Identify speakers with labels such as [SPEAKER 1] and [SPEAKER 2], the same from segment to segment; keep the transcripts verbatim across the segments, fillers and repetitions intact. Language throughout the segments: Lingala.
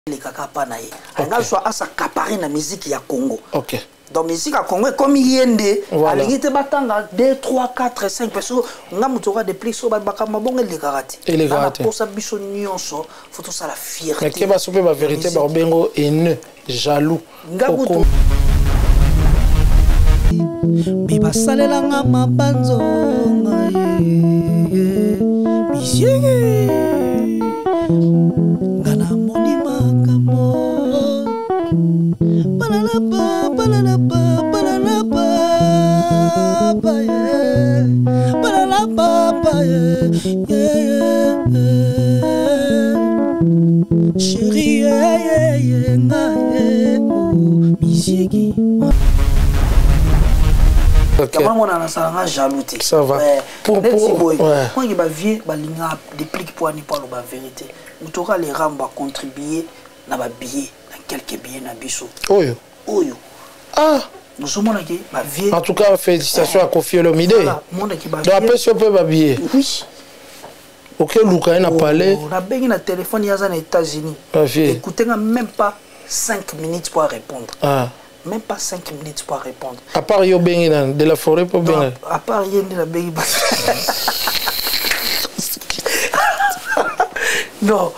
[SPEAKER 1] les kaka pa na ye. Anga soit à s'accaparer na musique ya Congo.
[SPEAKER 2] OK.
[SPEAKER 1] Donc musique à Congo comme yende, alingi te batanga deux, trois, quatre, cinq personnes. Nga mutoka de plus so ba bakama bonge les karate.
[SPEAKER 2] Et les karate.
[SPEAKER 1] Pour sa biso nyonso, faut tout ça la fierté.
[SPEAKER 2] Mais que ba sope ba vérité ba bengo haineux, jaloux.
[SPEAKER 1] Nga muto Biba salelanga mabanzo ngaye. Bisiye. Ngana monima kamo. Balalaba, balalaba, balalaba, baye. Balalaba, baye. Chérie, ngaye, ngaye. Bisiye.
[SPEAKER 2] Okay. Ça va.
[SPEAKER 1] Pour pour ouais. Quand il va vieux, bah l'inga déplique pour ni pas la vérité. Nous t'aura les rames va contribuer na ba billet, dans quelques billets na biso.
[SPEAKER 2] Oyo.
[SPEAKER 1] Oyo.
[SPEAKER 2] Ah.
[SPEAKER 1] Nous sommes là qui ba vieux.
[SPEAKER 2] En tout cas, félicitations à Kofi Olomide.
[SPEAKER 1] Monde qui ba.
[SPEAKER 2] Donc après si on peut ba billet.
[SPEAKER 1] Oui.
[SPEAKER 2] OK, Luka n'a parlé.
[SPEAKER 1] On a bien un téléphone il y a aux États-Unis. Écoutez même pas cinq minutes pour répondre. Ah. Même pas cinq minutes pour répondre. À part yo bengi de la forêt pour bien. À part yo de la bengi. Non.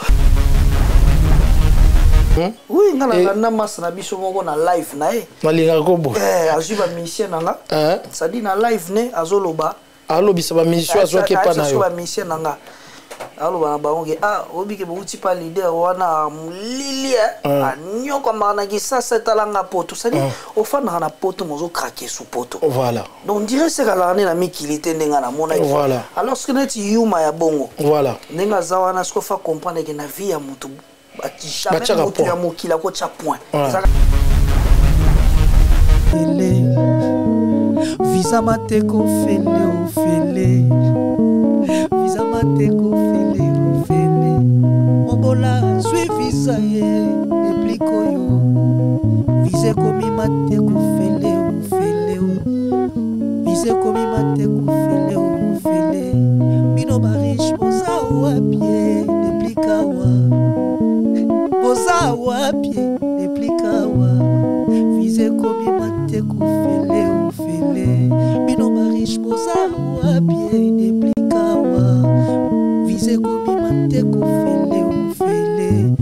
[SPEAKER 1] Oui, on a na mas na biso moko na live na e. Malinga kobo. Eh, azu ba mission nanga. Eh. Ça dit na live ne azoloba. Alobi sa ba mission azoke pa na yo. Ba mission nanga. Alors bana baonge ah obi ke bouti pa leader wana mulili ah nyoko marana ki ça c'est talanga poto ça dit au fan na poto mozo craquer sous poto voilà donc on dirait c'est la l'année na mikilité ndenga na mona voilà alors ce que net yuma ya bongo voilà ndenga zawana ce qu'il faut comprendre que na vie ya mutu jamais mutu ya mokila ko tcha point visa mateko fele o fele visa mateko fele o fele mobola zwe visa ye depliko yo visa komi mateko fele o fele o visa komi mateko fele o fele bino barish boza wa pie deplika wa boza wa pie deplika wa visa komi mateko fele o fele bino barish boza wa pie deplika wa visa komi mateko fele o fele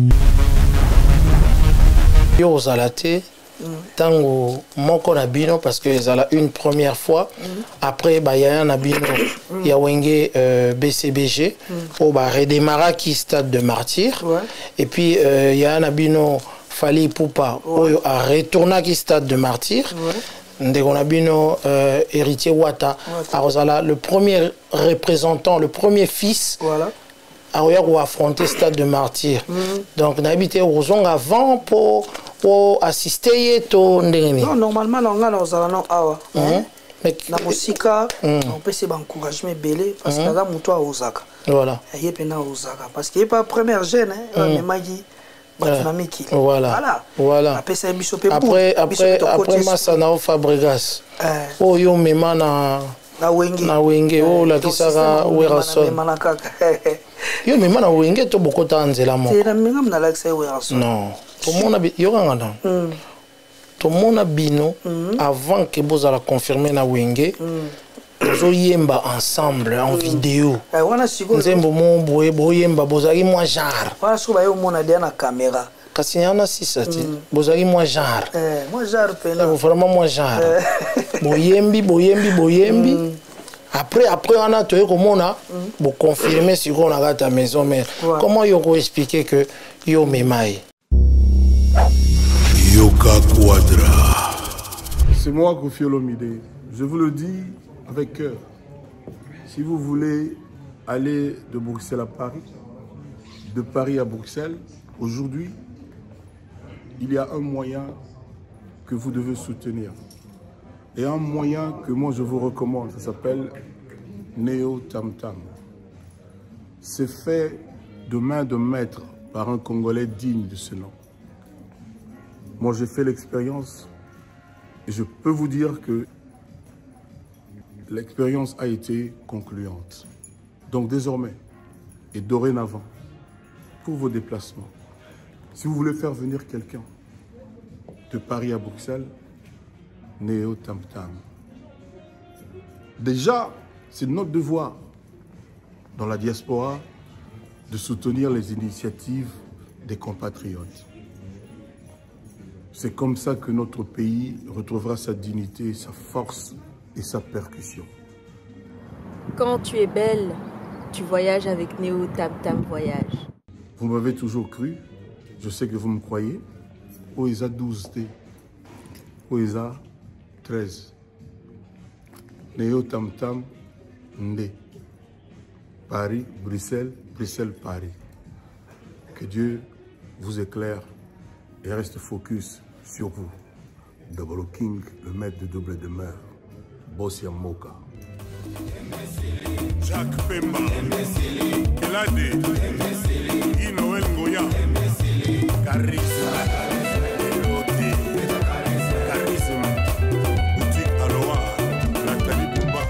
[SPEAKER 2] yo zalate tango moko na bino parce que zala une première fois après ba ya na bino ya wenge B C B G au ba redémarra qui stade de martyr et puis ya na bino Fali Poupa oyo a retourna qui stade de martyr ndeko na bino héritier Wata a le premier représentant le premier fils voilà a affronté stade de martyr donc na habité au zong avant pour pour assister to ndengeni
[SPEAKER 1] non normalement on a nos non awa mais na musika on peut se encourager belé parce que là muto a Osaka voilà yé pena Osaka parce que pas première jeune hein mais magi dynamique
[SPEAKER 2] voilà voilà après après après Masana Fabregas oh yo mema na
[SPEAKER 1] na wenge
[SPEAKER 2] na wenge oh la kisaka werason yo mema na wenge to bokota nzela mo
[SPEAKER 1] c'est la minga na l'accès werason
[SPEAKER 2] non tout le monde yo ngana tout le monde bino avant que bozala confirmer na wenge zo yemba ensemble en vidéo
[SPEAKER 1] wana siko
[SPEAKER 2] nzembo mo boye boyemba bozali moi genre
[SPEAKER 1] wana siko ba yo mona dia na caméra
[SPEAKER 2] kasi yana sisa ti bozali moi genre
[SPEAKER 1] eh moi genre pena
[SPEAKER 2] vraiment moi genre boyembi boyembi boyembi après après on a toye komona bo confirmer si on a ta maison mais comment yo ko expliquer que yo memai
[SPEAKER 3] Yoka Quadra. C'est moi Kofi Olomide. Je vous le dis avec cœur. Si vous voulez aller de Bruxelles à Paris, de Paris à Bruxelles, aujourd'hui, il y a un moyen que vous devez soutenir. Et un moyen que moi je vous recommande, ça s'appelle Neo Tam Tam. C'est fait de main de maître par un Congolais digne de ce nom. Moi j'ai fait l'expérience et je peux vous dire que l'expérience a été concluante. Donc désormais et dorénavant, pour vos déplacements, Si vous voulez faire venir quelqu'un de Paris à Bruxelles, Néo Tam Tam. Déjà, c'est notre devoir dans la diaspora de soutenir les initiatives des compatriotes. C'est comme ça que notre pays retrouvera sa dignité, sa force et sa percussion.
[SPEAKER 4] Quand tu es belle, tu voyages avec Néo Tam Tam Voyage.
[SPEAKER 3] Vous m'avez toujours cru, je sais que vous me croyez. Oisa douze T, Oisa treize. Néo Tam Tam Ndé. Paris, Bruxelles, Bruxelles, Paris. Que Dieu vous éclaire et reste focus sur vous. Double King, le maître de double demeure. Bossia Moka.
[SPEAKER 5] Jacques Pemba, Kelade, Inoël Ngoya, Charisme, Elodie, Charisme, Boutique Aloha, Nathalie Bouba.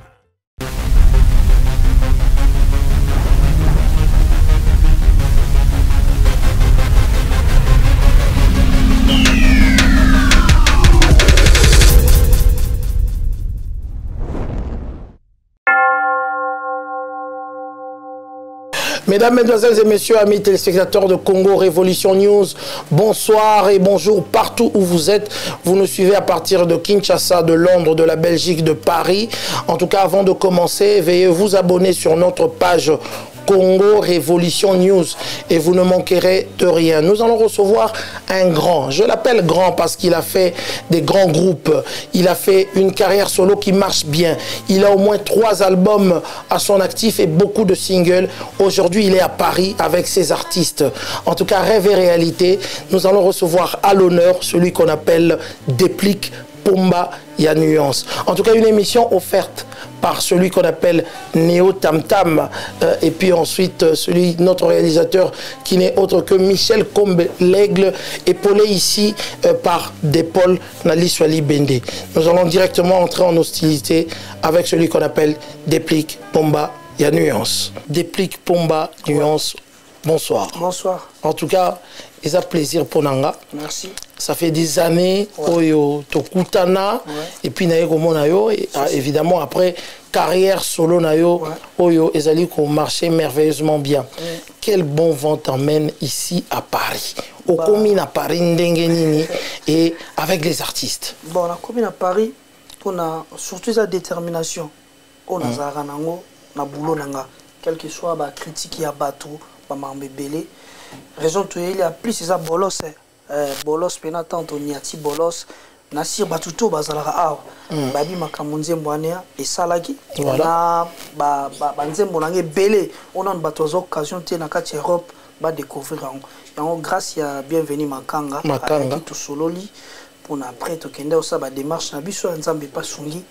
[SPEAKER 2] Mesdames, Mesdemoiselles et Messieurs, amis téléspectateurs de Congo Révolution News, bonsoir et bonjour partout où vous êtes. Vous nous suivez à partir de Kinshasa, de Londres, de la Belgique, de Paris. En tout cas, avant de commencer, veuillez vous abonner sur notre page Congo Révolution News et vous ne manquerez de rien. Nous allons recevoir un grand, je l'appelle grand parce qu'il a fait des grands groupes, il a fait une carrière solo qui marche bien, il a au moins trois albums à son actif et beaucoup de singles. Aujourd'hui il est à Paris avec ses artistes. En tout cas, rêve et réalité, nous allons recevoir à l'honneur celui qu'on appelle Déplique Pomba, il y a nuance. En tout cas, une émission offerte par celui qu'on appelle Néo Tam Tam euh, et puis ensuite euh, celui notre réalisateur qui n'est autre que Michel Combe l'Aigle, épaulé ici euh, par Depol Nali Swali Bende. Nous allons directement entrer en hostilité avec celui qu'on appelle Déplique Pomba, il y a nuance. Déplique Pomba, nuance. Bonsoir.
[SPEAKER 1] Bonsoir.
[SPEAKER 2] En tout cas, c'est un plaisir pour Nanga.
[SPEAKER 1] Merci.
[SPEAKER 2] Ça fait des années, ouais. Oyo Tokutana, ouais. Et puis Nayo Monayo, et ah, évidemment après carrière solo Nayo, ouais. Oyo Ezali qui ont marché merveilleusement bien. Ouais. Quel bon vent t'emmène ici à Paris, au bah. commune à Paris, Ndengenini, et avec les artistes.
[SPEAKER 1] Bon, la commune à Paris, on a surtout sa détermination. On a Zaranango, on a boulot nanga, quel que soit la critique y a bateau, ba mambebele. Raison tout il y a plus c'est ça bolos. Bolos pena tanto niati bolos nasir batuto bazalaka awa babi makamunze mbwania et salaki na ba banzembo nange belé on a une bateau occasion te na kati Europe ba découvrir en grâce ya bienvenue Makanga
[SPEAKER 2] Makanga
[SPEAKER 1] tout sololi pour na après to kende osa ba démarche na biso nzambe pas sungi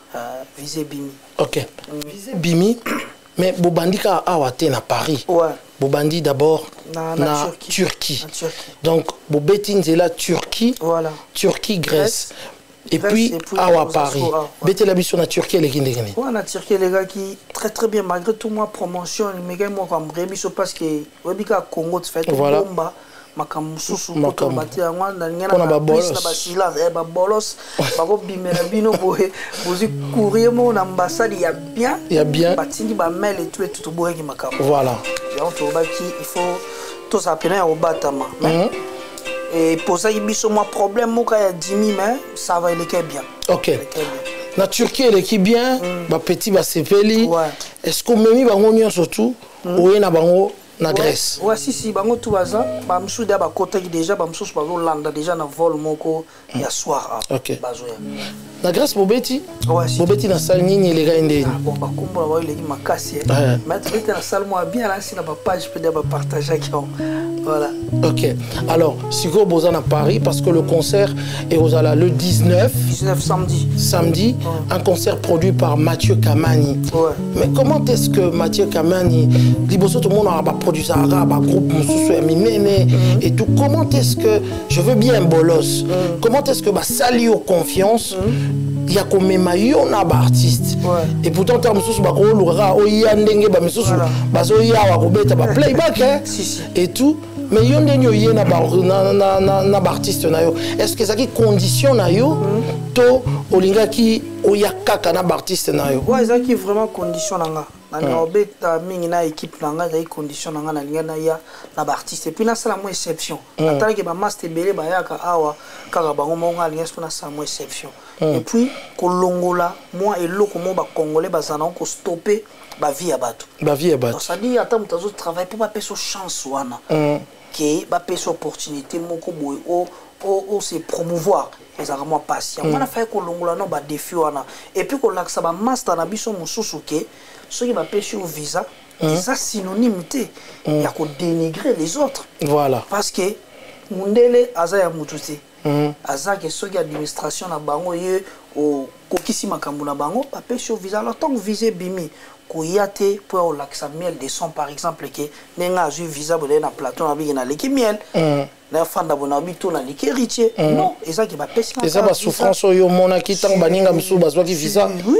[SPEAKER 1] visé bimi.
[SPEAKER 2] OK. Visé bimi. Mais Bobandika a été à Paris.
[SPEAKER 1] Ouais.
[SPEAKER 2] Bobandi d'abord
[SPEAKER 1] na,
[SPEAKER 2] na,
[SPEAKER 1] na
[SPEAKER 2] Turquie. Turquie.
[SPEAKER 1] Turquie.
[SPEAKER 2] Donc Bobetin c'est la Turquie.
[SPEAKER 1] Voilà.
[SPEAKER 2] Turquie, Grèce.
[SPEAKER 1] Grèce.
[SPEAKER 2] Et
[SPEAKER 1] Grèce,
[SPEAKER 2] puis,
[SPEAKER 1] et puis
[SPEAKER 2] à Paris. Bete la mission na Turquie les Guinéens.
[SPEAKER 1] Ouais, na Turquie les gars qui très très bien malgré tout moi promotion mais gars moi comme rébiso parce que Webika Congo te fait
[SPEAKER 2] voilà.
[SPEAKER 1] Bomba makamususu
[SPEAKER 2] ko
[SPEAKER 1] bati yango na ngena na plus na basila eh ba bolos ba ko bimela bino boye bozi courir mon ambassade ya bien
[SPEAKER 2] ya bien
[SPEAKER 1] batindi ba mail et tout et tout boye ki makamo
[SPEAKER 2] voilà
[SPEAKER 1] donc to baki il faut tout ça pena ya obatama et pour ça il biso moi problème mo ka ya dimi mais ça va aller bien.
[SPEAKER 2] OK. Na Turquie elle est bien ba petit ba sepeli est-ce qu'on memi bango nyon surtout oye na bango na Grèce.
[SPEAKER 1] Ouais, si si bango tout baza ba msou da ba kota ki déjà ba msou ba landa déjà na vol moko ya soir.
[SPEAKER 2] OK. Na Grèce Bobeti?
[SPEAKER 1] Ouais, si.
[SPEAKER 2] Bobeti na salle nini les gars ndeni.
[SPEAKER 1] Bon ba kombo ba ile ki makasi. Mais tu étais na salle moi bien là si na ba page peut ba partager qui voilà.
[SPEAKER 2] OK. Alors, Sigo Bozan à Paris parce que le concert est aux ala le dix-neuf
[SPEAKER 1] dix-neuf samedi.
[SPEAKER 2] Samedi, ouais. Un concert produit par Mathieu Kamani.
[SPEAKER 1] Ouais.
[SPEAKER 2] Mais comment est-ce que Mathieu Kamani liboso tout le monde a pas produit ça un groupe Moussoussou Minene et tout comment est-ce que je veux bien bolos. Mm. Comment est-ce que bah sali aux confiance il y a comme maillot na ba artiste et pourtant terme sous ba ko lura o ya ndenge ba misusu ba zo ya wa ko beta ba playback hein?
[SPEAKER 1] Si, si.
[SPEAKER 2] Et tout mais yo ndenge oye na ba na na na, na ba artiste na yo est-ce que ça qui condition na yo to olinga ki oya kaka na ba artiste na yo
[SPEAKER 1] ouais ça qui vraiment condition nanga na obeta mingi na équipe nanga za condition nanga na linga na ya na ba artiste et puis na sala mo exception atala ke ba master belé ba yaka awa kaka bango mo nga linga na sala mo exception et puis kolongola moi eloko mo ba congolais bazana ko stopper ba vie ya bato
[SPEAKER 2] ba vie ya bato
[SPEAKER 1] ça dit ata mutazo travail pour ba peso chance wana que ba peso opportunité moko boy o o se promouvoir les armes patient on a fait kolongola no ba défi wana et puis ko laksa ba master na biso mususu ke ceux qui va pêcher au visa c'est synonymité il y a qu'on dénigrer les autres
[SPEAKER 2] voilà
[SPEAKER 1] parce que mundele aza ya mututi aza que ceux qui administration na bango ye au kokisi makambo na bango pa pêcher au visa alors tant que visé bimi koyate pour laksa miel de son par exemple que nenga azu visa bolé na plateau na bi na leki miel na fanda bona bito na leki héritier non et ça qui va pêcher
[SPEAKER 2] et ça va souffrance yo mona ki tang baninga msu bazwa ki visa
[SPEAKER 1] oui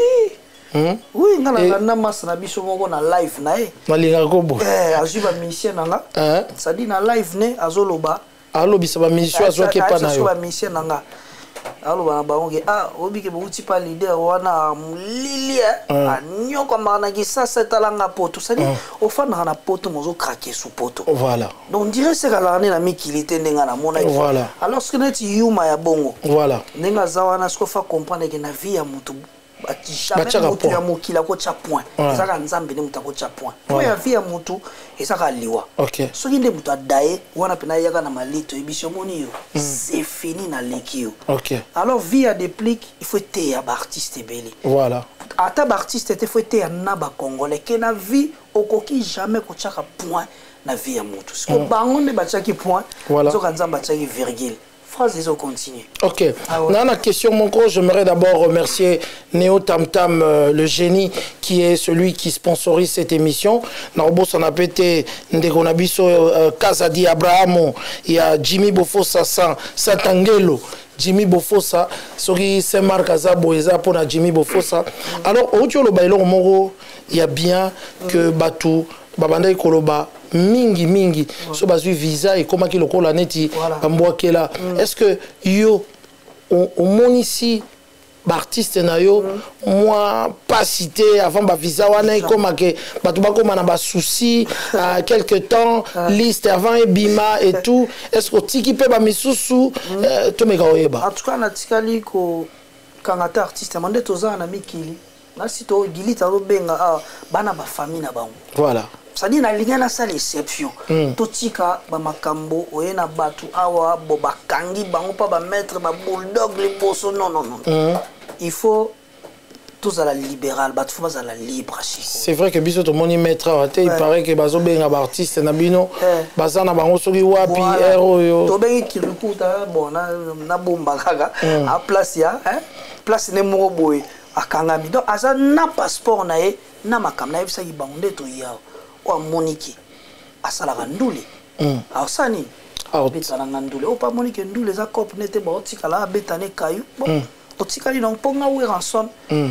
[SPEAKER 1] oui ngana na masa na biso moko na live na e
[SPEAKER 2] malinga kobo
[SPEAKER 1] eh azuba musicien nanga ça dit na live ne azoloba
[SPEAKER 2] alobisa ba musicien azwa ke pa na yo
[SPEAKER 1] ba musicien nanga aloba na bango ke ah obike bouti pa leader wana mulili anyoko mana ki sasa talanga poto ça dit au fana na poto mozo craquer sous poto
[SPEAKER 2] voilà
[SPEAKER 1] donc on dirait c'est kala na mikilité ndenga na mona
[SPEAKER 2] voilà
[SPEAKER 1] alors ce que neti yuma ya bongo
[SPEAKER 2] voilà
[SPEAKER 1] ndenga zawana ce ko fa comprendre que na vie ya mutu jamais mutu ya mokila ko cha point ezaka nzambe ne mutu ko cha point po ya vie ya mutu ezaka liwa
[SPEAKER 2] OK
[SPEAKER 1] soki nde mutu adaye wana pena yaka na malito ebisho moni yo c'est fini na lekio
[SPEAKER 2] OK
[SPEAKER 1] alors vie ya déplique il faut te ya ba artiste belé
[SPEAKER 2] voilà
[SPEAKER 1] ata ba artiste te faut te ya na ba congolais ke na vie okoki jamais ko chaka point na vie ya mutu ce ko bango ne ba chaki point zoka nzamba chaki virgule. Phrase, ils ont continué.
[SPEAKER 2] Ok. Ah ouais. Dans la question, mon coach, j'aimerais d'abord remercier Néo Tam Tam, euh, le génie, qui est celui qui sponsorise cette émission. Narobo Sanapete, Ndegonabiso, Kazadi Abraham, il y a Jimmy Bofosa Santangelo. Jimmy Bofosa, Sori Saint-Marc Azabo, Eza pour Jimmy Bofosa. Alors, au Tio Lobailo Moro, il y a bien que Batou, Babanda Koloba, mingi mingi so bazui visa et comment ki lokola neti bambwakela est-ce que yo au mon ici artiste na yo moi pas cité avant ba visa wana comme que batu bakoma na ba souci quelque temps liste avant et bima et tout est-ce que tiki pe ba misusu to meka oyeba
[SPEAKER 1] en tout cas na tikali ko kangata artiste mande toza na mikili na sito gilita ro benga bana ba famille na bango
[SPEAKER 2] voilà
[SPEAKER 1] ça dit na ligne na ça l'exception totika ba makambo oyena batu awa bo bakangi bango pa ba mettre ba bulldog les bosso non non non il faut tous à la libérale batu faut à la libre
[SPEAKER 2] c'est vrai que biso to moni mettre il paraît que bazo benga ba artiste na bino bazana bango soki wapi hero yo
[SPEAKER 1] to bengi kirikuta bon na na bomba kaka a place ya hein place ne mo boy akangami donc asa na passeport na e na makam na yebisa ki bango nde to yao o moniki asala ndule alors ça ni beta na ndule o pa moniki ndule za cop nete ba otikala betane kayu bon otikali na mponga we ranson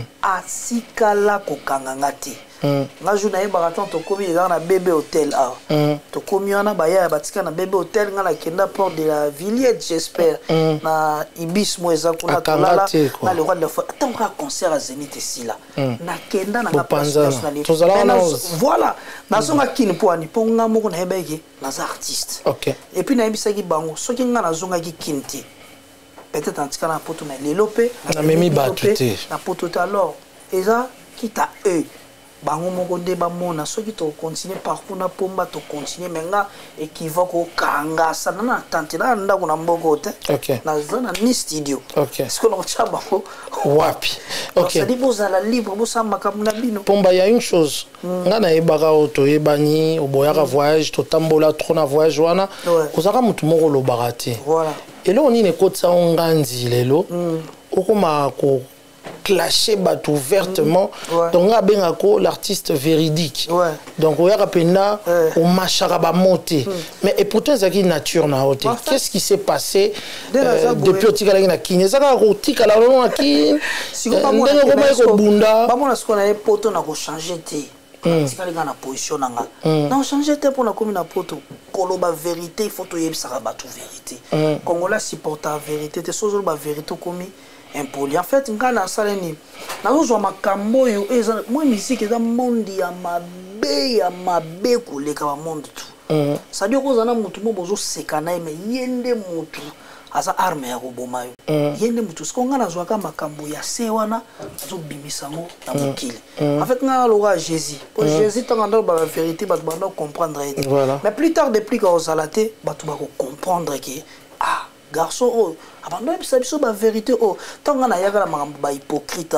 [SPEAKER 1] asikala ko kanganga te nga jouna e baraton to komi dans na bébé hôtel a to komi wana ba ya batika na bébé hôtel nga la kenda port de la Villette j'espère na ibis mo eza kuna tolala na le roi de la foi tant ka concert à Zénith ici là na kenda na ka personnalité voilà na zonga kini po ani ponga moko na ebeke na za artiste
[SPEAKER 2] OK
[SPEAKER 1] et puis na ebisaki bango soki nga na zonga ki kinti peut-être en tika na poto na lelope
[SPEAKER 2] na memi batute
[SPEAKER 1] na poto alors eza kita eux bango moko nde bamona soki to continuer parcours na pomba to continuer menga équivoque au kanga sana na tante na ndako na mboko te
[SPEAKER 2] OK
[SPEAKER 1] na zona ni studio
[SPEAKER 2] OK
[SPEAKER 1] ce que l'on tient bango
[SPEAKER 2] wapi OK
[SPEAKER 1] ça dit vous la libre vous ça makamuna bino
[SPEAKER 2] pomba il y a une chose nga na ebaka oto ebani oboyaka voyage to tambola trop na voyage wana kozaka mutu moko lo barate
[SPEAKER 1] voilà
[SPEAKER 2] et là on y ne kotsa onganzi lelo okoma ko clasher bat ouvertement
[SPEAKER 1] ouais.
[SPEAKER 2] Donc on l'artiste véridique
[SPEAKER 1] ouais.
[SPEAKER 2] Donc on a pena on machara monter mais et pourtant ça qui nature na haute qu'est-ce qui s'est passé euh, depuis otika na Kenya ça ka otika la na Kenya
[SPEAKER 1] si ko pas moi ko bunda ba mona ce qu'on a poto na ko changer té tikali nga na position na nga na changer te pour na komi na poto koloba vérité il faut to yebisaka bato vérité Congolais supporta vérité te sozo ba vérité komi impoli en fait nga na saleni nazozwa makambo oyo eza moi musique eza monde ya mabe ya mabe koleka ba monde tout ça dit kozana mutu mo bozo sekana mais yende mutu asa arme ya koboma yo yende mutu sikonga nazwaka makambo ya se wana zo bimisango na mokili en fait nga loga Jésus pour Jésus tant que ba vérité ba ba comprendre mais plus tard depuis que ozalate ba tu ba comprendre que ah garçon oh abandon bisa biso ba vérité oh tant que na yaga la makambo ba hypocrite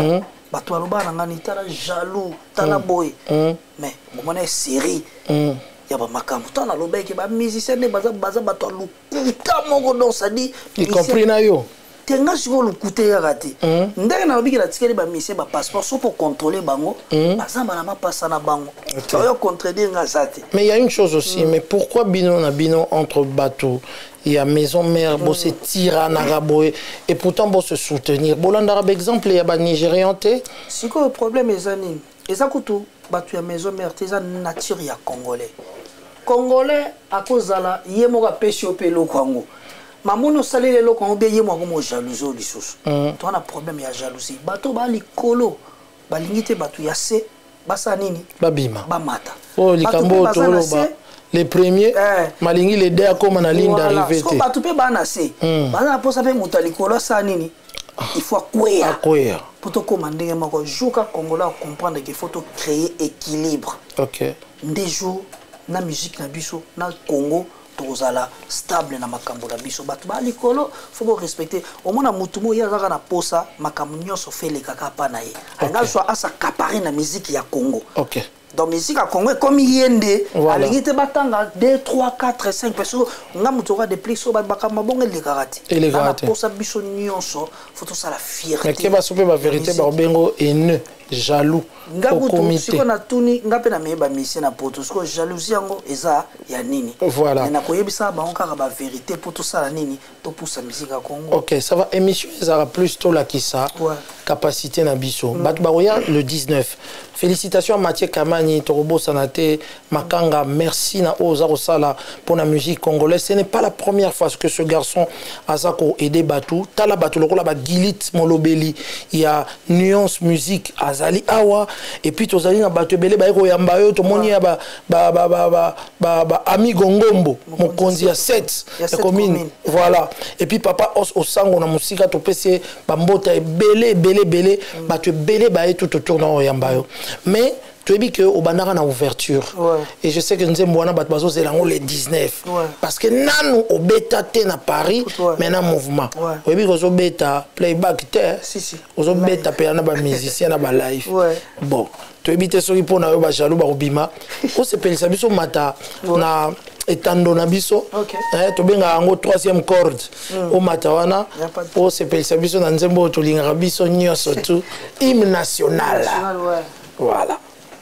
[SPEAKER 1] ba tu aloba na ngani tala jaloux tala boy mais bomona série ya ba makambo tana lobeke ba musicien ne baza baza bato lukuta moko donc ça dit
[SPEAKER 2] y compris na yo
[SPEAKER 1] tenga siko lukuta ya raté ndenge na lobiki la tikeli ba musicien ba passeport so pour contrôler bango baza bana ma passa na bango ça yo contredire nga zate.
[SPEAKER 2] Mais il y a une chose aussi mais pourquoi bino na bino entre bateau il y a maison mère bo se tira na raboy et pourtant bo se soutenir bolanda par exemple il y a ba nigérian té
[SPEAKER 1] siko le problème ezani ezakutu batu ya maison mère teza nature ya congolais Congolais à cause de la yemo a pêché au pelo Congo. Mamono salé le loco bien yemo a comme jalousie lissus. Toi on a problème ya jalousie. Bato ba likolo balingite batu ya se basa nini
[SPEAKER 2] babima
[SPEAKER 1] ba mata.
[SPEAKER 2] Oh likambo tolo ba les premiers malingi les deux comme na ligne d'arrivée.
[SPEAKER 1] Parce que batu pe ba na se. Ba na posa pe muta likolo sa nini. Il faut quoi pour te commander mako jouka Congolais comprendre qu'il faut créer équilibre.
[SPEAKER 2] OK.
[SPEAKER 1] Des jours na musique na biso na Congo tozala stable na makambo na biso batu ba likolo faut respecter au moins na mutumo ya zaka na posa makambo nyoso fele kaka pa na ye anga so asa capare na musique ya Congo.
[SPEAKER 2] OK.
[SPEAKER 1] Dans musique à Congo comme yende alingite batanga deux trois quatre cinq personnes nga mutoka de plus so ba bakama bonga le karate
[SPEAKER 2] et karate
[SPEAKER 1] posa biso nyonso faut to ça la fierté
[SPEAKER 2] mais ke ba sope ba vérité ba bengo haineux jaloux
[SPEAKER 1] au comité siko na tuni ngape na meba mission na poto siko jalousie yango eza ya nini
[SPEAKER 2] voilà
[SPEAKER 1] na koyebisa ba onka ba vérité pour tout ça la nini to poussa musique à Congo.
[SPEAKER 2] OK ça va émission ezara plus to la kisa capacité na biso batu ba roya le dix-neuf félicitations à Mathieu Kamani Torobo Sanate Makanga merci na Oza Rosala pour la musique congolaise ce n'est pas la première fois que ce garçon azako aidé Batu tala Batu lokola ba Gilit Molobeli il y a nuance musique azali awa et puis tozali na Batu belé ba ko yamba yo to moni ya ba ba ba ba ba ba ami Gongombo mokonzi ya sept ya commune voilà et puis papa os osango na musika to pese ba mbota belé belé belé Batu belé ba tout autour na yamba yo mais tu as dit que au bandara na ouverture
[SPEAKER 1] ouais.
[SPEAKER 2] Et je sais que nous avons bat bazo c'est le dix-neuf
[SPEAKER 1] ouais.
[SPEAKER 2] Parce que nanu au bêta té na Paris
[SPEAKER 1] ouais.
[SPEAKER 2] Maintenant mouvement
[SPEAKER 1] ouais.
[SPEAKER 2] Oui que zo bêta playback té
[SPEAKER 1] si si
[SPEAKER 2] zo bêta pe na ba musicien na ba live
[SPEAKER 1] ouais.
[SPEAKER 2] Bon tu as dit que soki pona yo ba jaloux ba obima on se pèle ça biso mata ouais. Na etando na biso
[SPEAKER 1] okay.
[SPEAKER 2] Eh to benga ngo troisième corde mm. Au matawana on se pèle ça biso na nzembo to linga biso nyoso tout hymne national
[SPEAKER 1] ouais.
[SPEAKER 2] Voilà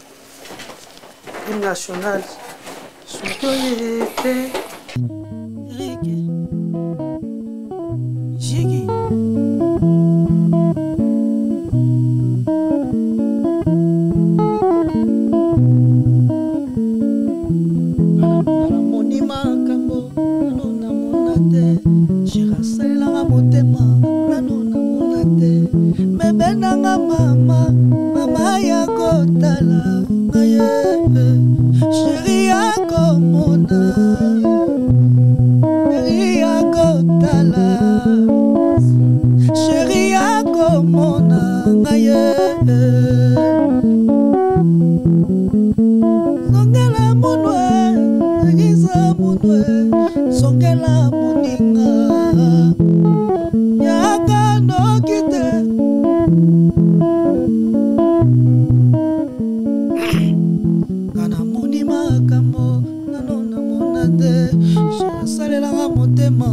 [SPEAKER 1] hymne national Jigi monima kambo nano na monate jirasalela motema nano na monate bebe nanga mama mama ya kotala chérie yako mona chérie yako tala chérie yako mona ngaye songela munwe giza munwe songela muninga yaka no kite makambo nano na monate salela motema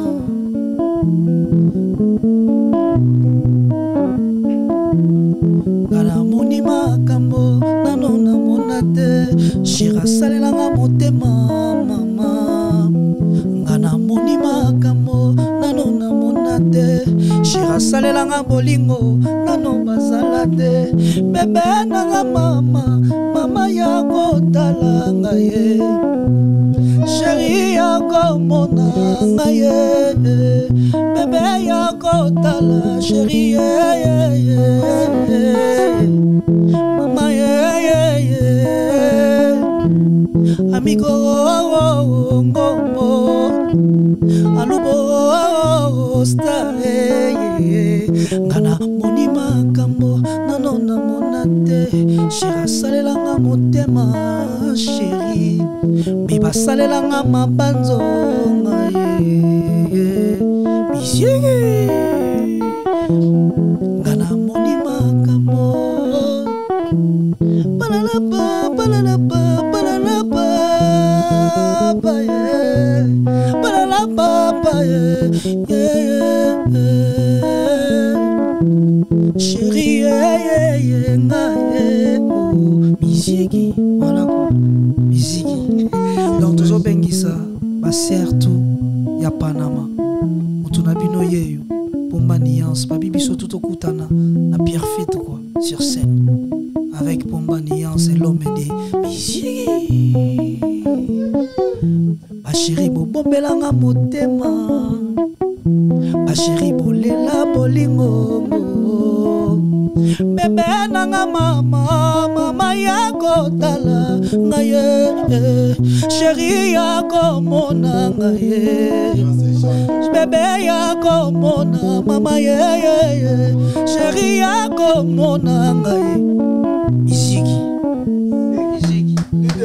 [SPEAKER 1] ngana moni makambo nano na monate shira salela motema mama ngana moni makambo nano na monate shira basalelanga bolingo nano bazala te bebe nanga mama mama ya kotala ngaye chéri ya komona ngaye bebe ya kotala chéri mama ye amigo ngombo alubo stare ngana monima kambo nano na monate chéri salelanga motema chéri biba salelanga mabanzo ngaye bisige ngana monima kambo balalaba balalaba balalaba baye balalaba baye chérie ngaye misiki voilà misiki donc toujours bengisa baser tout ya Panama mutuna bino yeyo pomba nuance babi biso tout okutana na Pierre Fit quoi sur scène avec pomba nuance et l'homme des misiki ba chérie bo bombelanga motema ba chérie bolela bolingo bebe nanga mama mama ya kotala ngaye chéri ya komona ngaye bebe ya komona mama ye chéri ya komona ngaye misiki misiki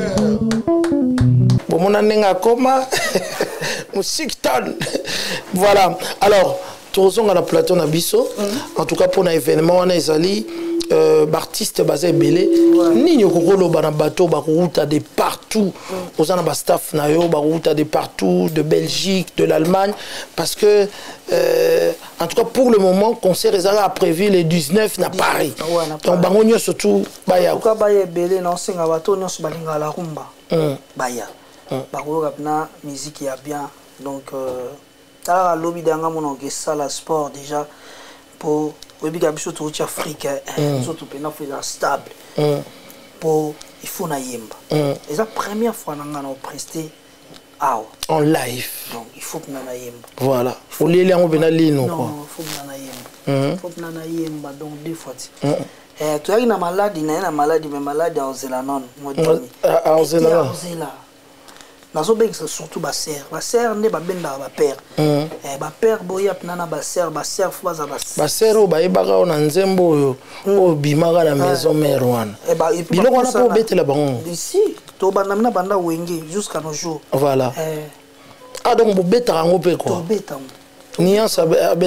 [SPEAKER 2] bomona nenga koma musique ton voilà alors tous on a la plateau na biso en tout cas pour un événement on a ezali euh, artiste basé belé ni nyokolo bana bateau ba route de partout aux ana ba staff na yo ba route de partout de Belgique de l'Allemagne parce que euh, en tout cas pour le moment concert ezala prévu le dix-neuf na Paris donc bangonyo surtout ba ya
[SPEAKER 1] ko ba ye belé na singa bateau nyonso balinga la rumba baya ba ko na musique ya bien donc euh, tala lobby danga mon ça la sport déjà pour oui bien biso tout africain surtout pena faut stable pour il faut na yemba et la première fois nanga na prester ah
[SPEAKER 2] en live
[SPEAKER 1] donc il faut que na yemba
[SPEAKER 2] voilà faut lire en bena lino quoi
[SPEAKER 1] non faut que na yemba faut que na yemba donc deux fois eh tu as une maladie na maladie mais maladie en zela non moi
[SPEAKER 2] en zela
[SPEAKER 1] nazo bengisa surtout ba sœur ba sœur ne ba benda ba père eh ba père boya pnana ba sœur ba sœur fo baza
[SPEAKER 2] ba sœur ba yebaka ona nzembo oyo o bimaka na maison mère wana
[SPEAKER 1] eh ba
[SPEAKER 2] biloko wana po betela bango
[SPEAKER 1] ici to banda na banda wenge jusqu'à nos jours
[SPEAKER 2] voilà
[SPEAKER 1] eh
[SPEAKER 2] ah donc bo betaka ngo pe quoi
[SPEAKER 1] to beta
[SPEAKER 2] nuance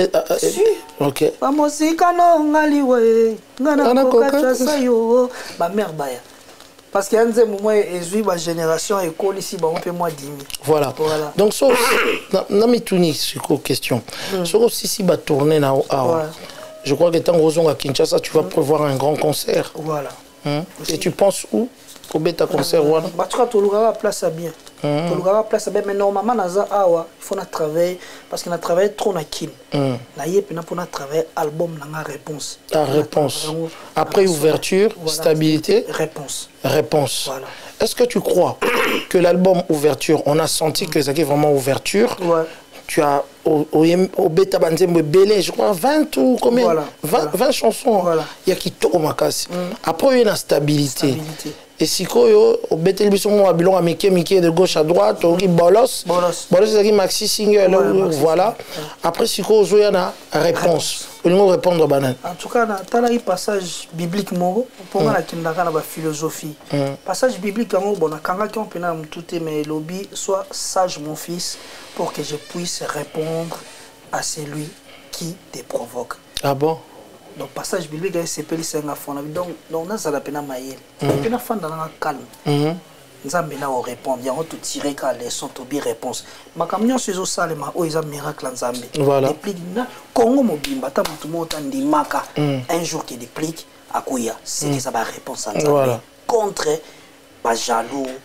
[SPEAKER 2] ok
[SPEAKER 1] ba mosika no ngaliwe ngana ko kacha yo ba mère baya parce qu'il y a un moment où la génération école ici, on peut moins dix mille.
[SPEAKER 2] Voilà. voilà. Donc, ça, n'a mis tout ni sur la question. Ça aussi, si va tourner là, je crois que tant que à Kinshasa, tu vas prévoir un grand concert.
[SPEAKER 1] Voilà.
[SPEAKER 2] Et tu penses où? Au bêta concert voilà.
[SPEAKER 1] Bah tu vois, tu l'auras place à bien. Tu l'auras place à bien. Mais normalement, naza awa, il faut travailler parce qu'on a travaillé trop na kin. Na yé pena pour na travailler album na réponse.
[SPEAKER 2] La réponse. Après ouverture, stabilité.
[SPEAKER 1] Réponse.
[SPEAKER 2] Réponse. Voilà. Est-ce que tu crois que l'album ouverture, on a senti que ça qui est vraiment ouverture?
[SPEAKER 1] Ouais.
[SPEAKER 2] Tu as au, au, au bêta banzembo belé, je crois vingt ou combien
[SPEAKER 1] voilà,
[SPEAKER 2] vingt,
[SPEAKER 1] voilà.
[SPEAKER 2] vingt chansons.
[SPEAKER 1] Voilà.
[SPEAKER 2] Il y a qui tourne ma casse. Mm. Après il y a une stabilité.
[SPEAKER 1] stabilité.
[SPEAKER 2] Et si quoi au bêta le son à bilon à Mickey Mickey de gauche à droite, au bolos.
[SPEAKER 1] Bolos.
[SPEAKER 2] Bolos c'est qui maxi single ouais, maxi voilà. Ouais. Après si quoi il y a une réponse. Au niveau répondre banane.
[SPEAKER 1] En tout cas, tu as un passage biblique moro pour moi qui n'a pas philosophie. Passage biblique en bon quand on peut tout mes lobby soit sage mon fils pour que je puisse répondre à celui qui te provoque.
[SPEAKER 2] Ah bon?
[SPEAKER 1] Donc passage biblique c'est peli c'est un fond donc donc on a ça la peine à mailler. La peine à faire dans la calme. Nous avons répondre, nous avons tout tiré quand les sons to bien réponse. Ma camion c'est au salema, oh ils ont miracle en Zambie.
[SPEAKER 2] Voilà.
[SPEAKER 1] Déplique na Congo mobimba, ta tout le monde dit maka. Un jour qui déplique, à quoi c'est que ça va réponse en Zambie.
[SPEAKER 2] Voilà.
[SPEAKER 1] Contre, pas jaloux,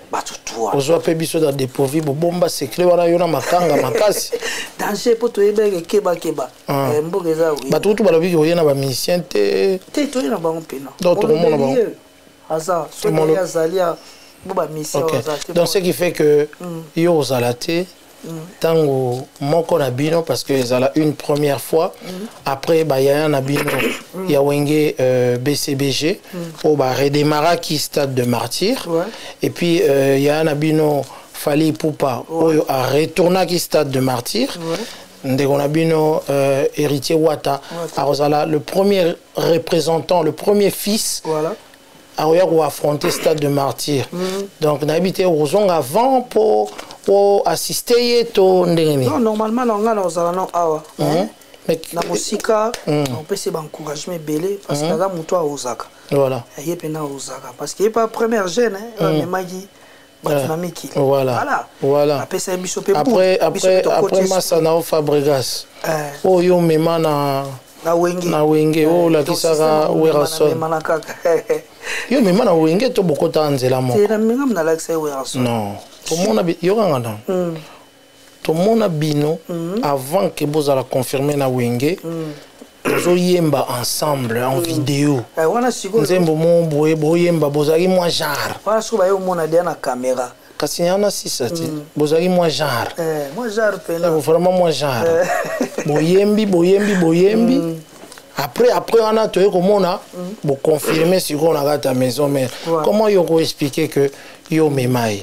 [SPEAKER 2] ozwa pe biso da dépourvu bomba secret wana yo na makanga makasi
[SPEAKER 1] danger po to yebeke keba keba mboka eza oui
[SPEAKER 2] bato tu balobi ko yena ba musicien te
[SPEAKER 1] te to yena bango pena
[SPEAKER 2] donc tout le monde ba
[SPEAKER 1] asa so ya zalia bo ba musicien ozate
[SPEAKER 2] donc ce qui fait que yo ozalate tango moko na bino parce que ezala une première fois après ba ya na bino ya wenge B C B G au ba redémarra qui stade de martyr et puis ya na bino Fally Ipupa oyo a retourna qui stade de martyr ndeko na bino héritier Wata a le premier représentant le premier fils
[SPEAKER 1] voilà
[SPEAKER 2] a affronté stade de martyr donc na habité ozonga avant pour pour assister to ndengeni
[SPEAKER 1] non normalement on a nos non awa mais na musika on peut se encourager belé parce que là muto a ozaka
[SPEAKER 2] voilà
[SPEAKER 1] y pena ozaka parce que pas première jeune hein mais magi batunamiki
[SPEAKER 2] voilà voilà
[SPEAKER 1] après ça biso pe
[SPEAKER 2] après après après Masana Fabregas oh yo mema na
[SPEAKER 1] na wenge
[SPEAKER 2] na wenge oh la kisaka werason yo mema na wenge to bokota nzela mo
[SPEAKER 1] te na minga na lakse werason
[SPEAKER 2] non to mona yo ngana to mona bino avant que vous allez confirmer na wenge zo yemba ensemble en vidéo
[SPEAKER 1] wana siko
[SPEAKER 2] nzembo mo boye boyemba bozali moi genre
[SPEAKER 1] wana siko ba yo mona dia na caméra
[SPEAKER 2] kasi yana sisa ti bozali moi genre
[SPEAKER 1] eh moi genre pena
[SPEAKER 2] vraiment moi genre boyembi boyembi boyembi après après on a tout komona bo confirmer si on a ta maison mais comment yo ko expliquer que yo memai